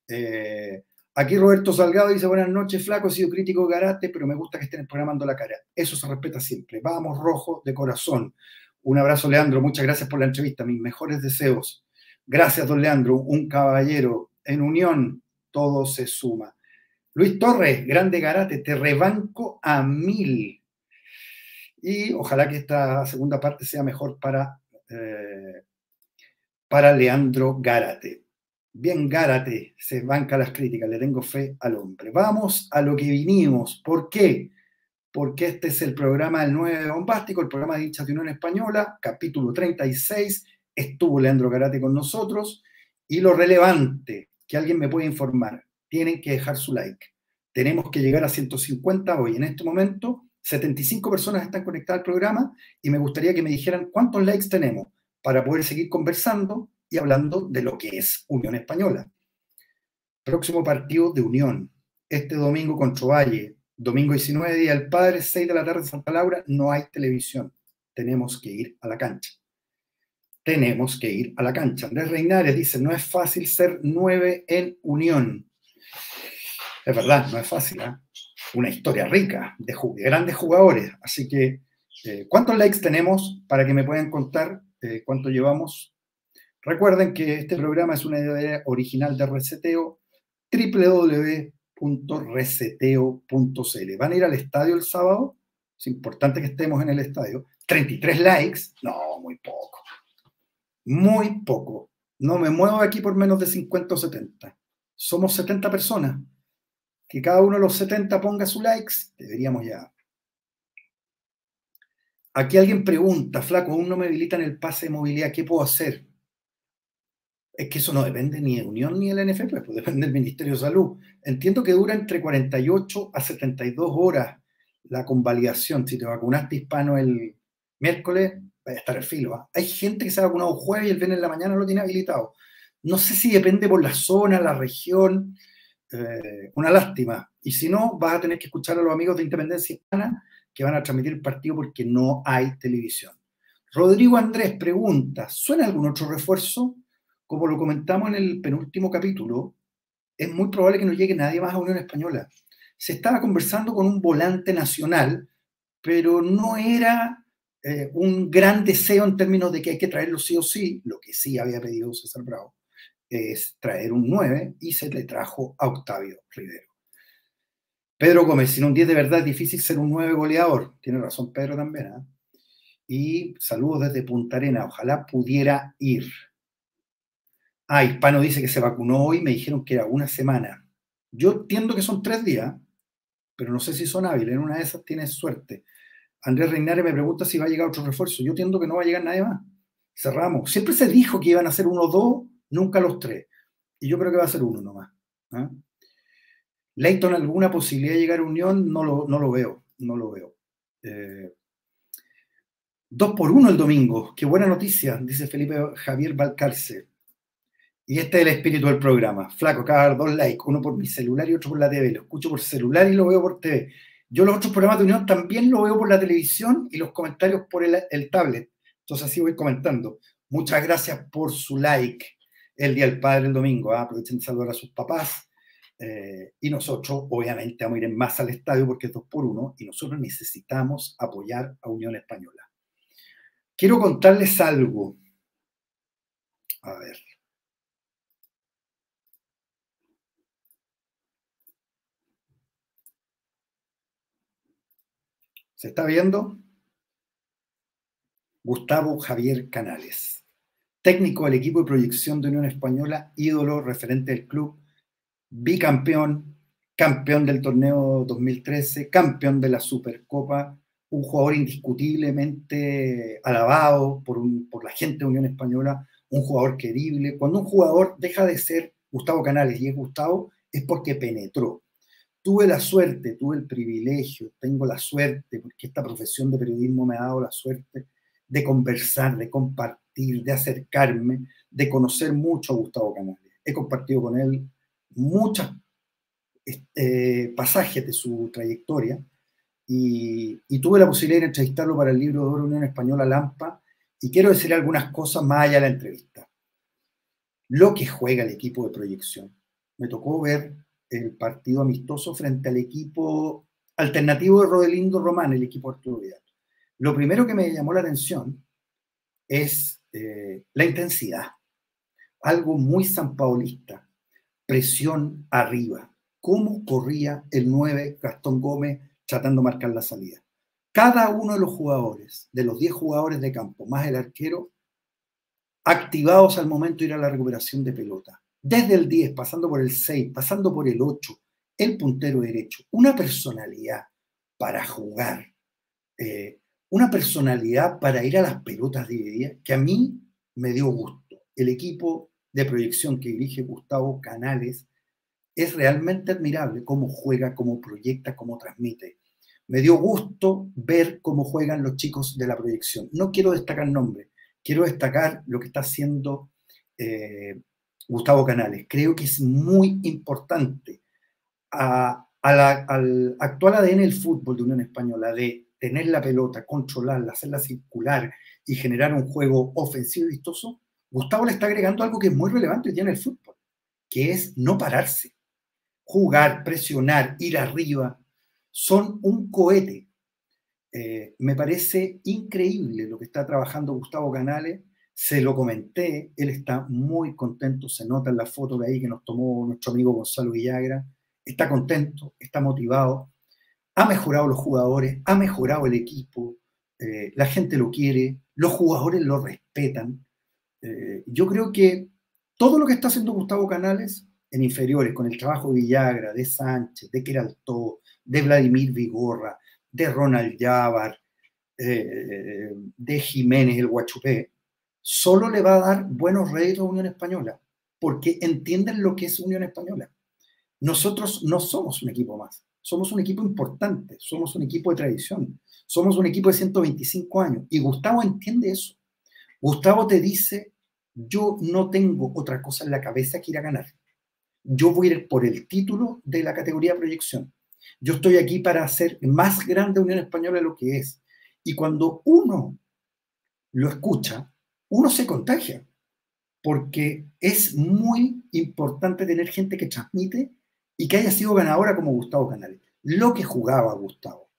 Eh, Aquí Roberto Salgado dice, buenas noches, flaco, he sido crítico de Gárate, pero me gusta que estén programando la cara. Eso se respeta siempre. Vamos, rojo, de corazón. Un abrazo, Leandro. Muchas gracias por la entrevista. Mis mejores deseos. Gracias, don Leandro. Un caballero. En unión, todo se suma. Luis Torres, grande Gárate, te rebanco a mil. Y ojalá que esta segunda parte sea mejor para, eh, para Leandro Gárate. Bien, Gárate, se banca las críticas, le tengo fe al hombre. Vamos a lo que vinimos. ¿Por qué? Porque este es el programa del nueve Bombástico, el programa de hinchas de Unión Española, capítulo treinta y seis. Estuvo Leandro Gárate con nosotros. Y lo relevante, que alguien me puede informar, tienen que dejar su like. Tenemos que llegar a ciento cincuenta hoy. En este momento, setenta y cinco personas están conectadas al programa y me gustaría que me dijeran cuántos likes tenemos para poder seguir conversando y hablando de lo que es Unión Española. Próximo partido de Unión, este domingo contra Valle, domingo diecinueve, Día del Padre, seis de la tarde en Santa Laura, no hay televisión, tenemos que ir a la cancha. Tenemos que ir a la cancha. Andrés Reinares dice, no es fácil ser nueve en Unión. Es verdad, no es fácil, ¿eh? Una historia rica, de, de grandes jugadores, así que, eh, ¿cuántos likes tenemos para que me puedan contar eh, cuánto llevamos? Recuerden que este programa es una idea original de Reseteo, doble u doble u doble u punto reseteo punto c l. ¿Van a ir al estadio el sábado? Es importante que estemos en el estadio. treinta y tres likes, no, muy poco. Muy poco. No me muevo aquí por menos de cincuenta o setenta. Somos setenta personas. Que cada uno de los setenta ponga su likes, deberíamos ya. Aquí alguien pregunta, flaco, aún no me habilitan el pase de movilidad, ¿qué puedo hacer? Es que eso no depende ni de Unión ni del N F P, pues depende del Ministerio de Salud. Entiendo que dura entre cuarenta y ocho a setenta y dos horas la convalidación. Si te vacunaste hispano el miércoles, va a estar el filo. ¿eh? Hay gente que se ha vacunado un jueves y el viernes en la mañana lo tiene habilitado. No sé si depende por la zona, la región, eh, una lástima. Y si no, vas a tener que escuchar a los amigos de Independencia Hispana que van a transmitir el partido porque no hay televisión. Rodrigo Andrés pregunta, ¿suena algún otro refuerzo? Como lo comentamos en el penúltimo capítulo, es muy probable que no llegue nadie más a Unión Española. Se estaba conversando con un volante nacional, pero no era eh, un gran deseo en términos de que hay que traerlo sí o sí, lo que sí había pedido César Bravo. es traer un nueve y se le trajo a Octavio Rivero. Pedro Gómez, sin un diez de verdad es difícil ser un nueve goleador. Tiene razón Pedro también, ¿eh? Y saludos desde Punta Arenas, ojalá pudiera ir. Ah, Hispano dice que se vacunó hoy, me dijeron que era una semana. Yo entiendo que son tres días, pero no sé si son hábiles, en una de esas tienes suerte. Andrés Reinares me pregunta si va a llegar otro refuerzo. Yo entiendo que no va a llegar nadie más. Cerramos. Siempre se dijo que iban a ser uno o dos, nunca los tres. Y yo creo que va a ser uno nomás. ¿eh? Leighton, ¿alguna posibilidad de llegar a Unión? No lo, no lo veo, no lo veo. Eh, dos por uno el domingo. Qué buena noticia, dice Felipe Javier Valcarce. Y este es el espíritu del programa. Flaco, acaba de dar dos likes, uno por mi celular y otro por la T V. Lo escucho por celular y lo veo por T V. Yo los otros programas de Unión también lo veo por la televisión y los comentarios por el, el tablet. Entonces así voy comentando. Muchas gracias por su like el Día del Padre el domingo. ¿eh? Aprovechen de saludar a sus papás. Eh, y nosotros, obviamente, vamos a ir en masa al estadio porque es dos por uno y nosotros necesitamos apoyar a Unión Española. Quiero contarles algo. A ver. ¿Se está viendo? Gustavo Javier Canales, técnico del equipo de proyección de Unión Española, ídolo, referente del club, bicampeón, campeón del torneo dos mil trece, campeón de la Supercopa, un jugador indiscutiblemente alabado por, un, por la gente de Unión Española, un jugador querible. Cuando un jugador deja de ser Gustavo Canales y es Gustavo, es porque penetró. Tuve la suerte, tuve el privilegio, tengo la suerte, porque esta profesión de periodismo me ha dado la suerte de conversar, de compartir, de acercarme, de conocer mucho a Gustavo Canales. He compartido con él muchos eh, pasajes de su trayectoria y, y tuve la posibilidad de entrevistarlo para el libro de oro Unión Española Lampa y quiero decir algunas cosas más allá de la entrevista. Lo que juega el equipo de proyección. Me tocó ver el partido amistoso frente al equipo alternativo de Rodelindo Román, el equipo Arturo Vidal. Lo primero que me llamó la atención es eh, la intensidad, algo muy sanpaulista, presión arriba, cómo corría el nueve Gastón Gómez tratando de marcar la salida. Cada uno de los jugadores, de los diez jugadores de campo, más el arquero, activados al momento de ir a la recuperación de pelota. Desde el diez, pasando por el seis, pasando por el ocho, el puntero derecho, una personalidad para jugar, eh, una personalidad para ir a las pelotas divididas que a mí me dio gusto. El equipo de proyección que dirige Gustavo Canales es realmente admirable, cómo juega, cómo proyecta, cómo transmite. Me dio gusto ver cómo juegan los chicos de la proyección. No quiero destacar nombres, quiero destacar lo que está haciendo eh, Gustavo Canales. Creo que es muy importante a, a la, al actual A D N del fútbol de Unión Española, de tener la pelota, controlarla, hacerla circular y generar un juego ofensivo y vistoso. Gustavo le está agregando algo que es muy relevante hoy día en el fútbol, que es no pararse. Jugar, presionar, ir arriba, son un cohete. Eh, me parece increíble lo que está trabajando Gustavo Canales. Se lo comenté, él está muy contento, se nota en la foto de ahí que nos tomó nuestro amigo Gonzalo Villagra. Está contento, está motivado, ha mejorado los jugadores, ha mejorado el equipo, eh, la gente lo quiere, los jugadores lo respetan. Eh, yo creo que todo lo que está haciendo Gustavo Canales en inferiores, con el trabajo de Villagra, de Sánchez, de Queraltó, de Vladimir Vigorra, de Ronald Llávar, eh, de Jiménez, el Guachupé, solo le va a dar buenos réditos a Unión Española, porque entienden lo que es Unión Española. Nosotros no somos un equipo más, somos un equipo importante, somos un equipo de tradición, somos un equipo de ciento veinticinco años, y Gustavo entiende eso. Gustavo te dice, yo no tengo otra cosa en la cabeza que ir a ganar. Yo voy a ir por el título de la categoría de proyección. Yo estoy aquí para hacer más grande Unión Española de lo que es. Y cuando uno lo escucha, uno se contagia, porque es muy importante tener gente que transmite y que haya sido ganadora como Gustavo Canales. Lo que jugaba Gustavo,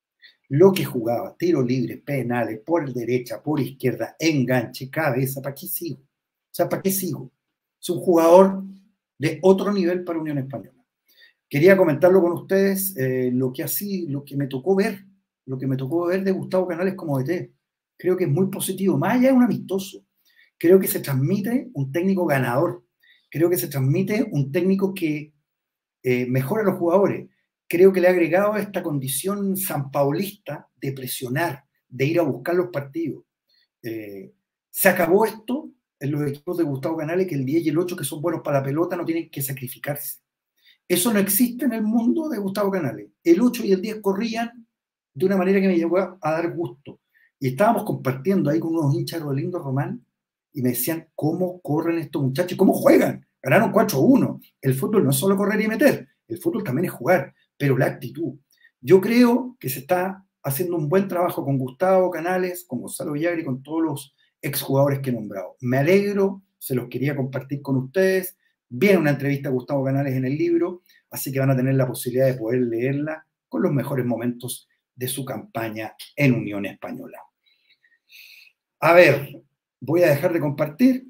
lo que jugaba, tiros libres, penales, por derecha, por izquierda, enganche, cabeza, ¿para qué sigo? O sea, ¿para qué sigo? Es un jugador de otro nivel para Unión Española. Quería comentarlo con ustedes, eh, lo que así, lo que me tocó ver, lo que me tocó ver de Gustavo Canales como D T. Creo que es muy positivo, más allá de un amistoso. Creo que se transmite un técnico ganador. Creo que se transmite un técnico que eh, mejora a los jugadores. Creo que le ha agregado esta condición sanpaulista de presionar, de ir a buscar los partidos. Eh, se acabó esto en los equipos de Gustavo Canales, que el diez y el ocho, que son buenos para la pelota, no tienen que sacrificarse. Eso no existe en el mundo de Gustavo Canales. El ocho y el diez corrían de una manera que me llegó a, a dar gusto. Y estábamos compartiendo ahí con unos hinchas de Rolando Román y me decían cómo corren estos muchachos, cómo juegan. Ganaron cuatro a uno. El fútbol no es solo correr y meter, el fútbol también es jugar, pero la actitud. Yo creo que se está haciendo un buen trabajo con Gustavo Canales, con Gonzalo Villagra y con todos los exjugadores que he nombrado. Me alegro, se los quería compartir con ustedes. Viene una entrevista a Gustavo Canales en el libro, así que van a tener la posibilidad de poder leerla con los mejores momentos de su campaña en Unión Española. A ver, voy a dejar de compartir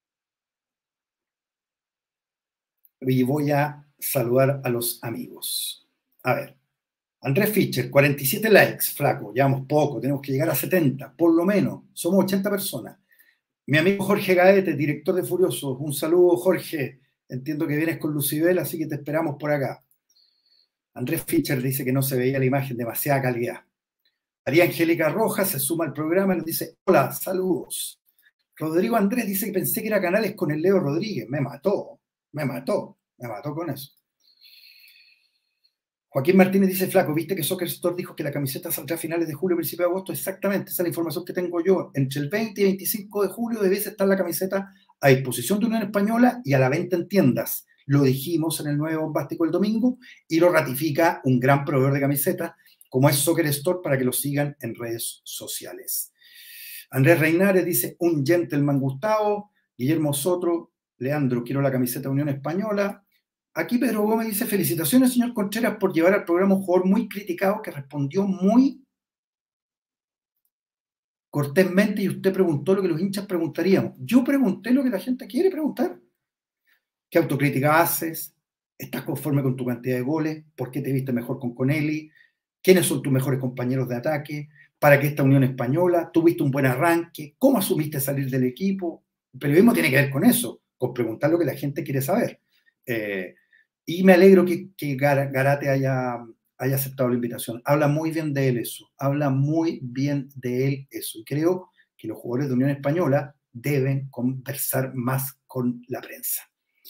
y voy a saludar a los amigos. A ver, Andrés Fischer, cuarenta y siete likes, flaco, llevamos poco, tenemos que llegar a setenta, por lo menos, somos ochenta personas. Mi amigo Jorge Gaete, director de Furiosos, un saludo, Jorge, entiendo que vienes con Lucibel, así que te esperamos por acá. Andrés Fischer dice que no se veía la imagen, demasiada calidad. María Angélica Rojas se suma al programa y nos dice, hola, saludos. Rodrigo Andrés dice que pensé que era Canales con el Leo Rodríguez, me mató, me mató, me mató con eso. Joaquín Martínez dice, flaco, ¿viste que Soccer Store dijo que la camiseta saldrá a finales de julio, principio de agosto? Exactamente, esa es la información que tengo yo. Entre el veinte y veinticinco de julio debe estar la camiseta a disposición de Unión Española y a la venta en tiendas. Lo dijimos en el nuevo Bombástico el domingo y lo ratifica un gran proveedor de camisetas como es Soccer Store, para que lo sigan en redes sociales. Andrés Reinares dice, un gentleman Gustavo. Guillermo Sotro, Leandro, quiero la camiseta de Unión Española. Aquí Pedro Gómez dice, felicitaciones, señor Contreras, por llevar al programa un jugador muy criticado que respondió muy cortésmente y usted preguntó lo que los hinchas preguntaríamos. Yo pregunté lo que la gente quiere preguntar. ¿Qué autocrítica haces? ¿Estás conforme con tu cantidad de goles? ¿Por qué te viste mejor con Conelli? ¿Quiénes son tus mejores compañeros de ataque? ¿Para qué esta Unión Española? ¿Tuviste un buen arranque? ¿Cómo asumiste salir del equipo? El periodismo tiene que ver con eso, con preguntar lo que la gente quiere saber. Eh, y me alegro que, que Garate haya, haya aceptado la invitación. Habla muy bien de él eso, habla muy bien de él eso. Y creo que los jugadores de Unión Española deben conversar más con la prensa.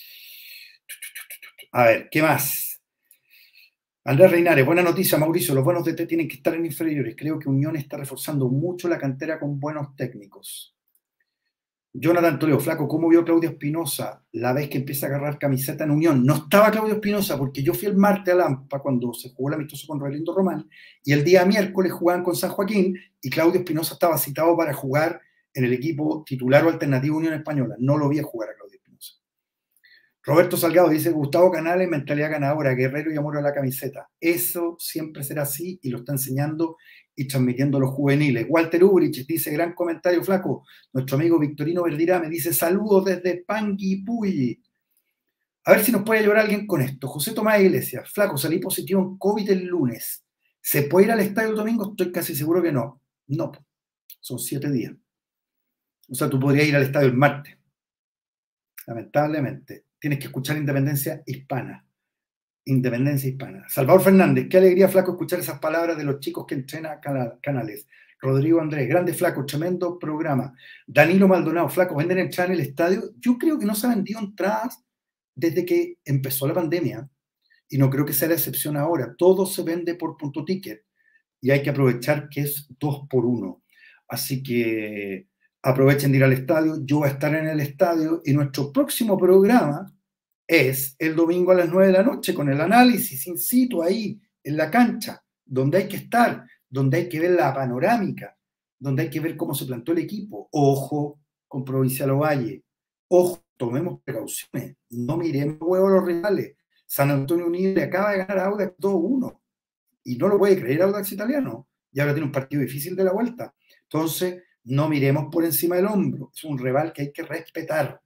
A ver, ¿qué más? Andrés Reinares, buena noticia, Mauricio, los buenos D T tienen que estar en inferiores. Creo que Unión está reforzando mucho la cantera con buenos técnicos. Jonathan Toledo, flaco, ¿cómo vio Claudio Espinosa la vez que empieza a agarrar camiseta en Unión? No estaba Claudio Espinosa porque yo fui el martes a Lampa cuando se jugó el amistoso con Rolando Román y el día miércoles jugaban con San Joaquín y Claudio Espinosa estaba citado para jugar en el equipo titular o alternativo Unión Española. No lo vi a jugar a Claudio Espinosa. Roberto Salgado dice, Gustavo Canales, mentalidad ganadora, guerrero y amor a la camiseta. Eso siempre será así y lo está enseñando y transmitiendo a los juveniles. Walter Ubrich dice, gran comentario, flaco. Nuestro amigo Victorino Verdira me dice, saludos desde Panguipulli. A ver si nos puede ayudar alguien con esto. José Tomás Iglesias, flaco, salí positivo en COVID el lunes. ¿Se puede ir al estadio el domingo? Estoy casi seguro que no. No, son siete días. O sea, tú podrías ir al estadio el martes. Lamentablemente. Tienes que escuchar Independencia Hispana. Independencia Hispana. Salvador Fernández, qué alegría, flaco, escuchar esas palabras de los chicos que entrenan Canales. Rodrigo Andrés, grande flaco, tremendo programa. Danilo Maldonado, flaco, ¿venden entradas en el estadio? Yo creo que no se han vendido entradas desde que empezó la pandemia y no creo que sea la excepción ahora. Todo se vende por punto ticket y hay que aprovechar que es dos por uno. Así que aprovechen de ir al estadio, yo voy a estar en el estadio y nuestro próximo programa es el domingo a las nueve de la noche con el análisis in situ ahí en la cancha, donde hay que estar, donde hay que ver la panorámica, donde hay que ver cómo se plantó el equipo. Ojo con Provincial Ovalle, ojo, tomemos precauciones, no miremos huevo a los rivales. San Antonio Unido le acaba de ganar a Audax dos uno y no lo puede creer Audax Italiano y ahora tiene un partido difícil de la vuelta. Entonces, no miremos por encima del hombro, es un rival que hay que respetar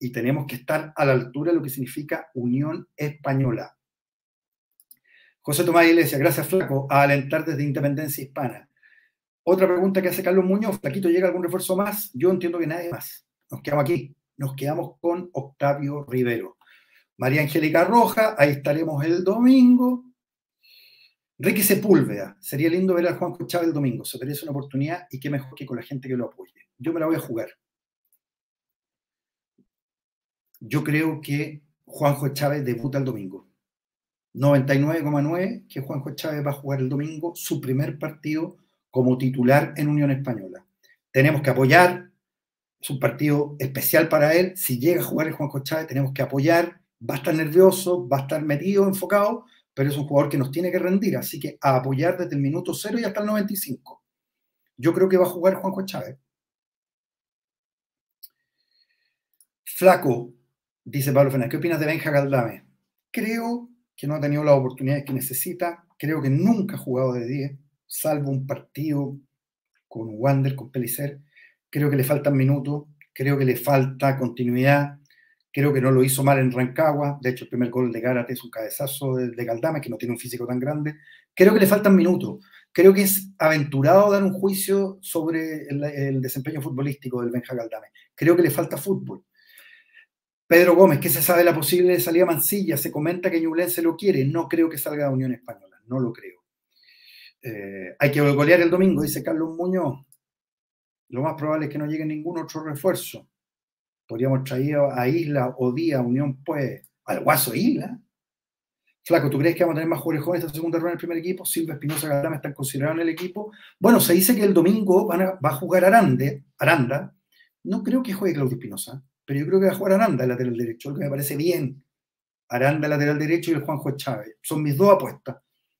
y tenemos que estar a la altura de lo que significa Unión Española. José Tomás Iglesias, gracias Flaco, a alentar desde Independencia Hispana. Otra pregunta que hace Carlos Muñoz, Flaquito, ¿llega algún refuerzo más? Yo entiendo que nadie más. Nos quedamos aquí, nos quedamos con Octavio Rivero. María Angélica Roja, ahí estaremos el domingo. Ricky Sepúlveda, sería lindo ver a Juanjo Chávez el domingo, se merece una oportunidad y qué mejor que con la gente que lo apoye. Yo me la voy a jugar. Yo creo que Juanjo Chávez debuta el domingo. noventa y nueve coma nueve que Juanjo Chávez va a jugar el domingo su primer partido como titular en Unión Española. Tenemos que apoyar, es un partido especial para él. Si llega a jugar el Juanjo Chávez, tenemos que apoyar. Va a estar nervioso, va a estar metido, enfocado, pero es un jugador que nos tiene que rendir, así que a apoyar desde el minuto cero y hasta el noventa y cinco. Yo creo que va a jugar Juanjo Chávez. Flaco, dice Pablo Fernández, ¿qué opinas de Benja Galdame? Creo que no ha tenido las oportunidades que necesita, creo que nunca ha jugado de diez, salvo un partido con Wander, con Pellicer. Creo que le faltan minutos, creo que le falta continuidad. Creo que no lo hizo mal en Rancagua. De hecho, el primer gol de Gárate es un cabezazo de, de Galdame, que no tiene un físico tan grande. Creo que le faltan minutos. Creo que es aventurado dar un juicio sobre el, el desempeño futbolístico del Benja Galdame. Creo que le falta fútbol. Pedro Gómez, ¿qué se sabe de la posible salida Mansilla? Se comenta que Ñublense lo quiere. No creo que salga de Unión Española. No lo creo. Eh, hay que golear el domingo, dice Carlos Muñoz. Lo más probable es que no llegue ningún otro refuerzo. Podríamos traer a Isla o Díaz, Unión, pues, al Guaso Isla. Flaco, ¿tú crees que vamos a tener más jugadores jóvenes esta segunda ronda en el primer equipo? Silva, Espinosa, Galdame están considerados en el equipo. Bueno, se dice que el domingo van a, va a jugar Arande, Aranda. No creo que juegue Claudio Espinosa, pero yo creo que va a jugar Aranda, el lateral derecho, lo que me parece bien. Aranda, lateral derecho, y el Juanjo Chávez. Son mis dos apuestas.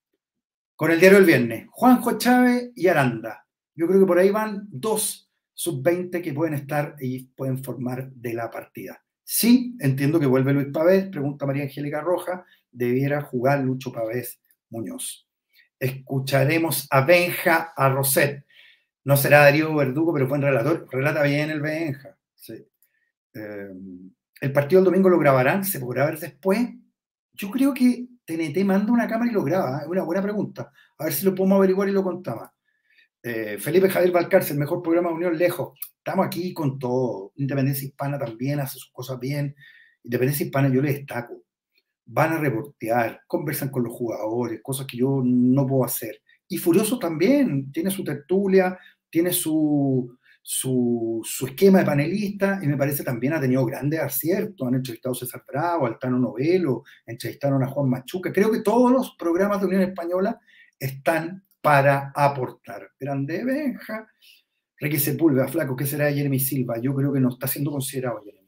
Con el diario del viernes, Juanjo Chávez y Aranda. Yo creo que por ahí van dos sub veinte que pueden estar y pueden formar de la partida. Sí, entiendo que vuelve Luis Pavés, pregunta María Angélica Roja, debiera jugar Lucho Pavés Muñoz. Escucharemos a Benja, a Roset. No será Darío Verdugo, pero buen relator. Relata bien el Benja. Sí. Eh, el partido del domingo lo grabarán, se podrá ver después. Yo creo que T N T manda una cámara y lo graba. Es una buena pregunta. A ver si lo podemos averiguar y lo contamos. Eh, Felipe Javier Valcarce, el mejor programa de Unión lejos. Estamos aquí con todo. Independencia Hispana también hace sus cosas bien. Independencia Hispana yo le destaco. Van a reportear, conversan con los jugadores, cosas que yo no puedo hacer. Y Furioso también, tiene su tertulia, tiene su, su, su esquema de panelista, y me parece también ha tenido grandes aciertos. Han entrevistado a César Bravo, a Altano Novelo, entrevistaron a Juan Machuca. Creo que todos los programas de Unión Española están para aportar. Grande Benja, Ricky Sepúlveda, Flaco, ¿qué será de Jeremy Silva? Yo creo que no está siendo considerado Jeremy.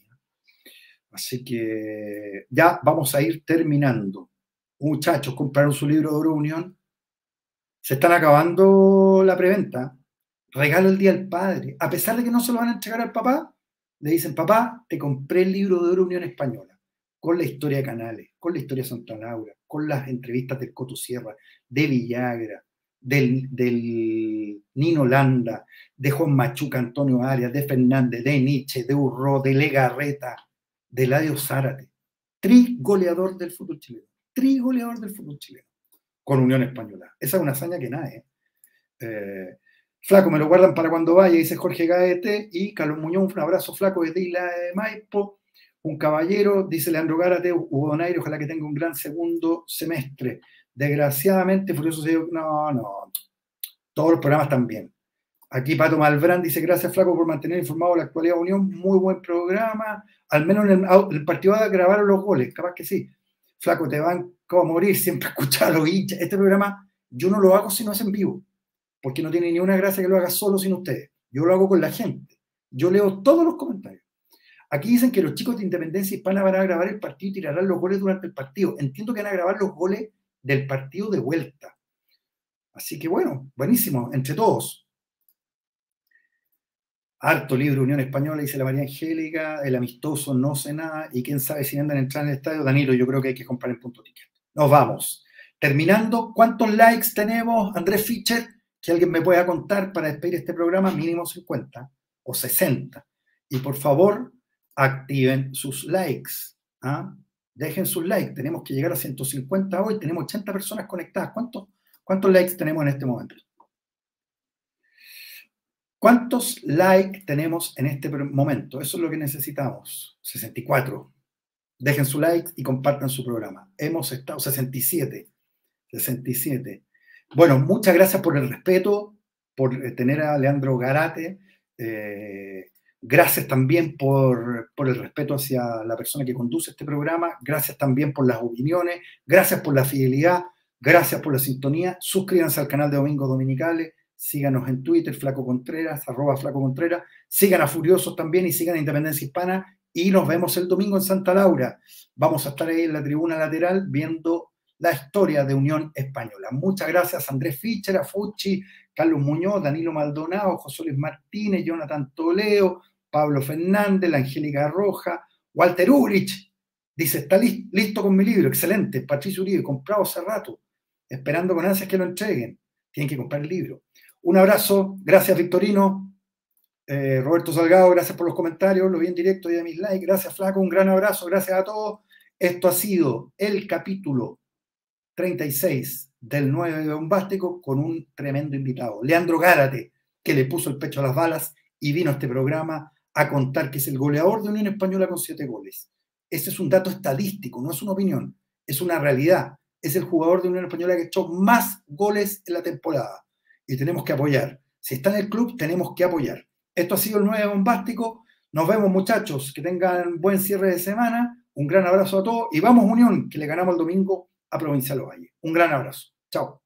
Así que ya vamos a ir terminando. Muchachos, compraron su libro de Oro Unión. Se están acabando la preventa. Regalo el Día del Padre. A pesar de que no se lo van a entregar al papá, le dicen, papá, te compré el libro de Oro Unión Española, con la historia de Canales, con la historia de Santa Laura, con las entrevistas del Coto Sierra, de Villagra, del, del Nino Landa, de Juan Machuca, Antonio Arias, de Fernández, de Nietzsche, de Urró, de Legarreta, de Eladio Zárate, trigoleador del fútbol chileno, trigoleador del fútbol chileno, con Unión Española. Esa es una hazaña que nada, ¿eh? Eh, Flaco, me lo guardan para cuando vaya, dice Jorge Gaete, y Carlos Muñoz, un abrazo, Flaco, desde Isla de Maipo, un caballero, dice Leandro Gárate, Hugo Donaire, ojalá que tenga un gran segundo semestre. Desgraciadamente, Furioso se dio, no, no, todos los programas están bien. Aquí Pato Malbrán dice, gracias Flaco por mantener informado la actualidad de Unión, muy buen programa, al menos en el, el partido grabaron los goles, capaz que sí. Flaco, te van como a morir, siempre escuchar a los hinchas. Este programa yo no lo hago si no es en vivo, porque no tiene ni una gracia que lo haga solo sin ustedes. Yo lo hago con la gente, yo leo todos los comentarios. Aquí dicen que los chicos de Independencia Hispana van a grabar el partido y tirarán los goles durante el partido. Entiendo que van a grabar los goles del partido de vuelta. Así que bueno, buenísimo, entre todos. Harto libro, Unión Española, dice la María Angélica, el amistoso, no sé nada, y quién sabe si andan a entrar en el estadio. Danilo, yo creo que hay que comprar en punto ticket. Nos vamos. Terminando, ¿cuántos likes tenemos, Andrés Fischer? Que alguien me pueda contar para despedir este programa, mínimo cincuenta o sesenta. Y por favor, activen sus likes. ¿Ah? Dejen sus likes. Tenemos que llegar a ciento cincuenta hoy. Tenemos ochenta personas conectadas. ¿Cuántos, cuántos likes tenemos en este momento? ¿Cuántos likes tenemos en este momento? Eso es lo que necesitamos. sesenta y cuatro. Dejen su like y compartan su programa. Hemos estado sesenta y siete. sesenta y siete. Bueno, muchas gracias por el respeto, por tener a Leandro Garate. Eh, gracias también por, por el respeto hacia la persona que conduce este programa. Gracias también por las opiniones. Gracias por la fidelidad. Gracias por la sintonía. Suscríbanse al canal de Domingos Dominicales. Síganos en Twitter, Flaco Contreras, arroba Flaco Contreras. Sigan a Furiosos también y sigan a Independencia Hispana. Y nos vemos el domingo en Santa Laura. Vamos a estar ahí en la tribuna lateral viendo la historia de Unión Española. Muchas gracias a Andrés Fischer, a Fucci, Carlos Muñoz, Danilo Maldonado, José Luis Martínez, Jonathan Toleo, Pablo Fernández, la Angélica Roja, Walter Urich. Dice, está li listo con mi libro. Excelente. Patricio Uribe, comprado hace rato. Esperando con ansias que lo entreguen. Tienen que comprar el libro. Un abrazo. Gracias, Victorino. Eh, Roberto Salgado, gracias por los comentarios. Lo vi en directo y de mis likes. Gracias, Flaco. Un gran abrazo. Gracias a todos. Esto ha sido el capítulo treinta y seis del nueve de Bombástico con un tremendo invitado, Leandro Gárate, que le puso el pecho a las balas y vino a este programa a contar que es el goleador de Unión Española con siete goles. Ese es un dato estadístico, no es una opinión, es una realidad. Es el jugador de Unión Española que ha hecho más goles en la temporada y tenemos que apoyar. Si está en el club, tenemos que apoyar. Esto ha sido el nueve de Bombástico. Nos vemos, muchachos. Que tengan buen cierre de semana. Un gran abrazo a todos y vamos Unión, que le ganamos el domingo a Provincial Ovalle. Un gran abrazo. Chao.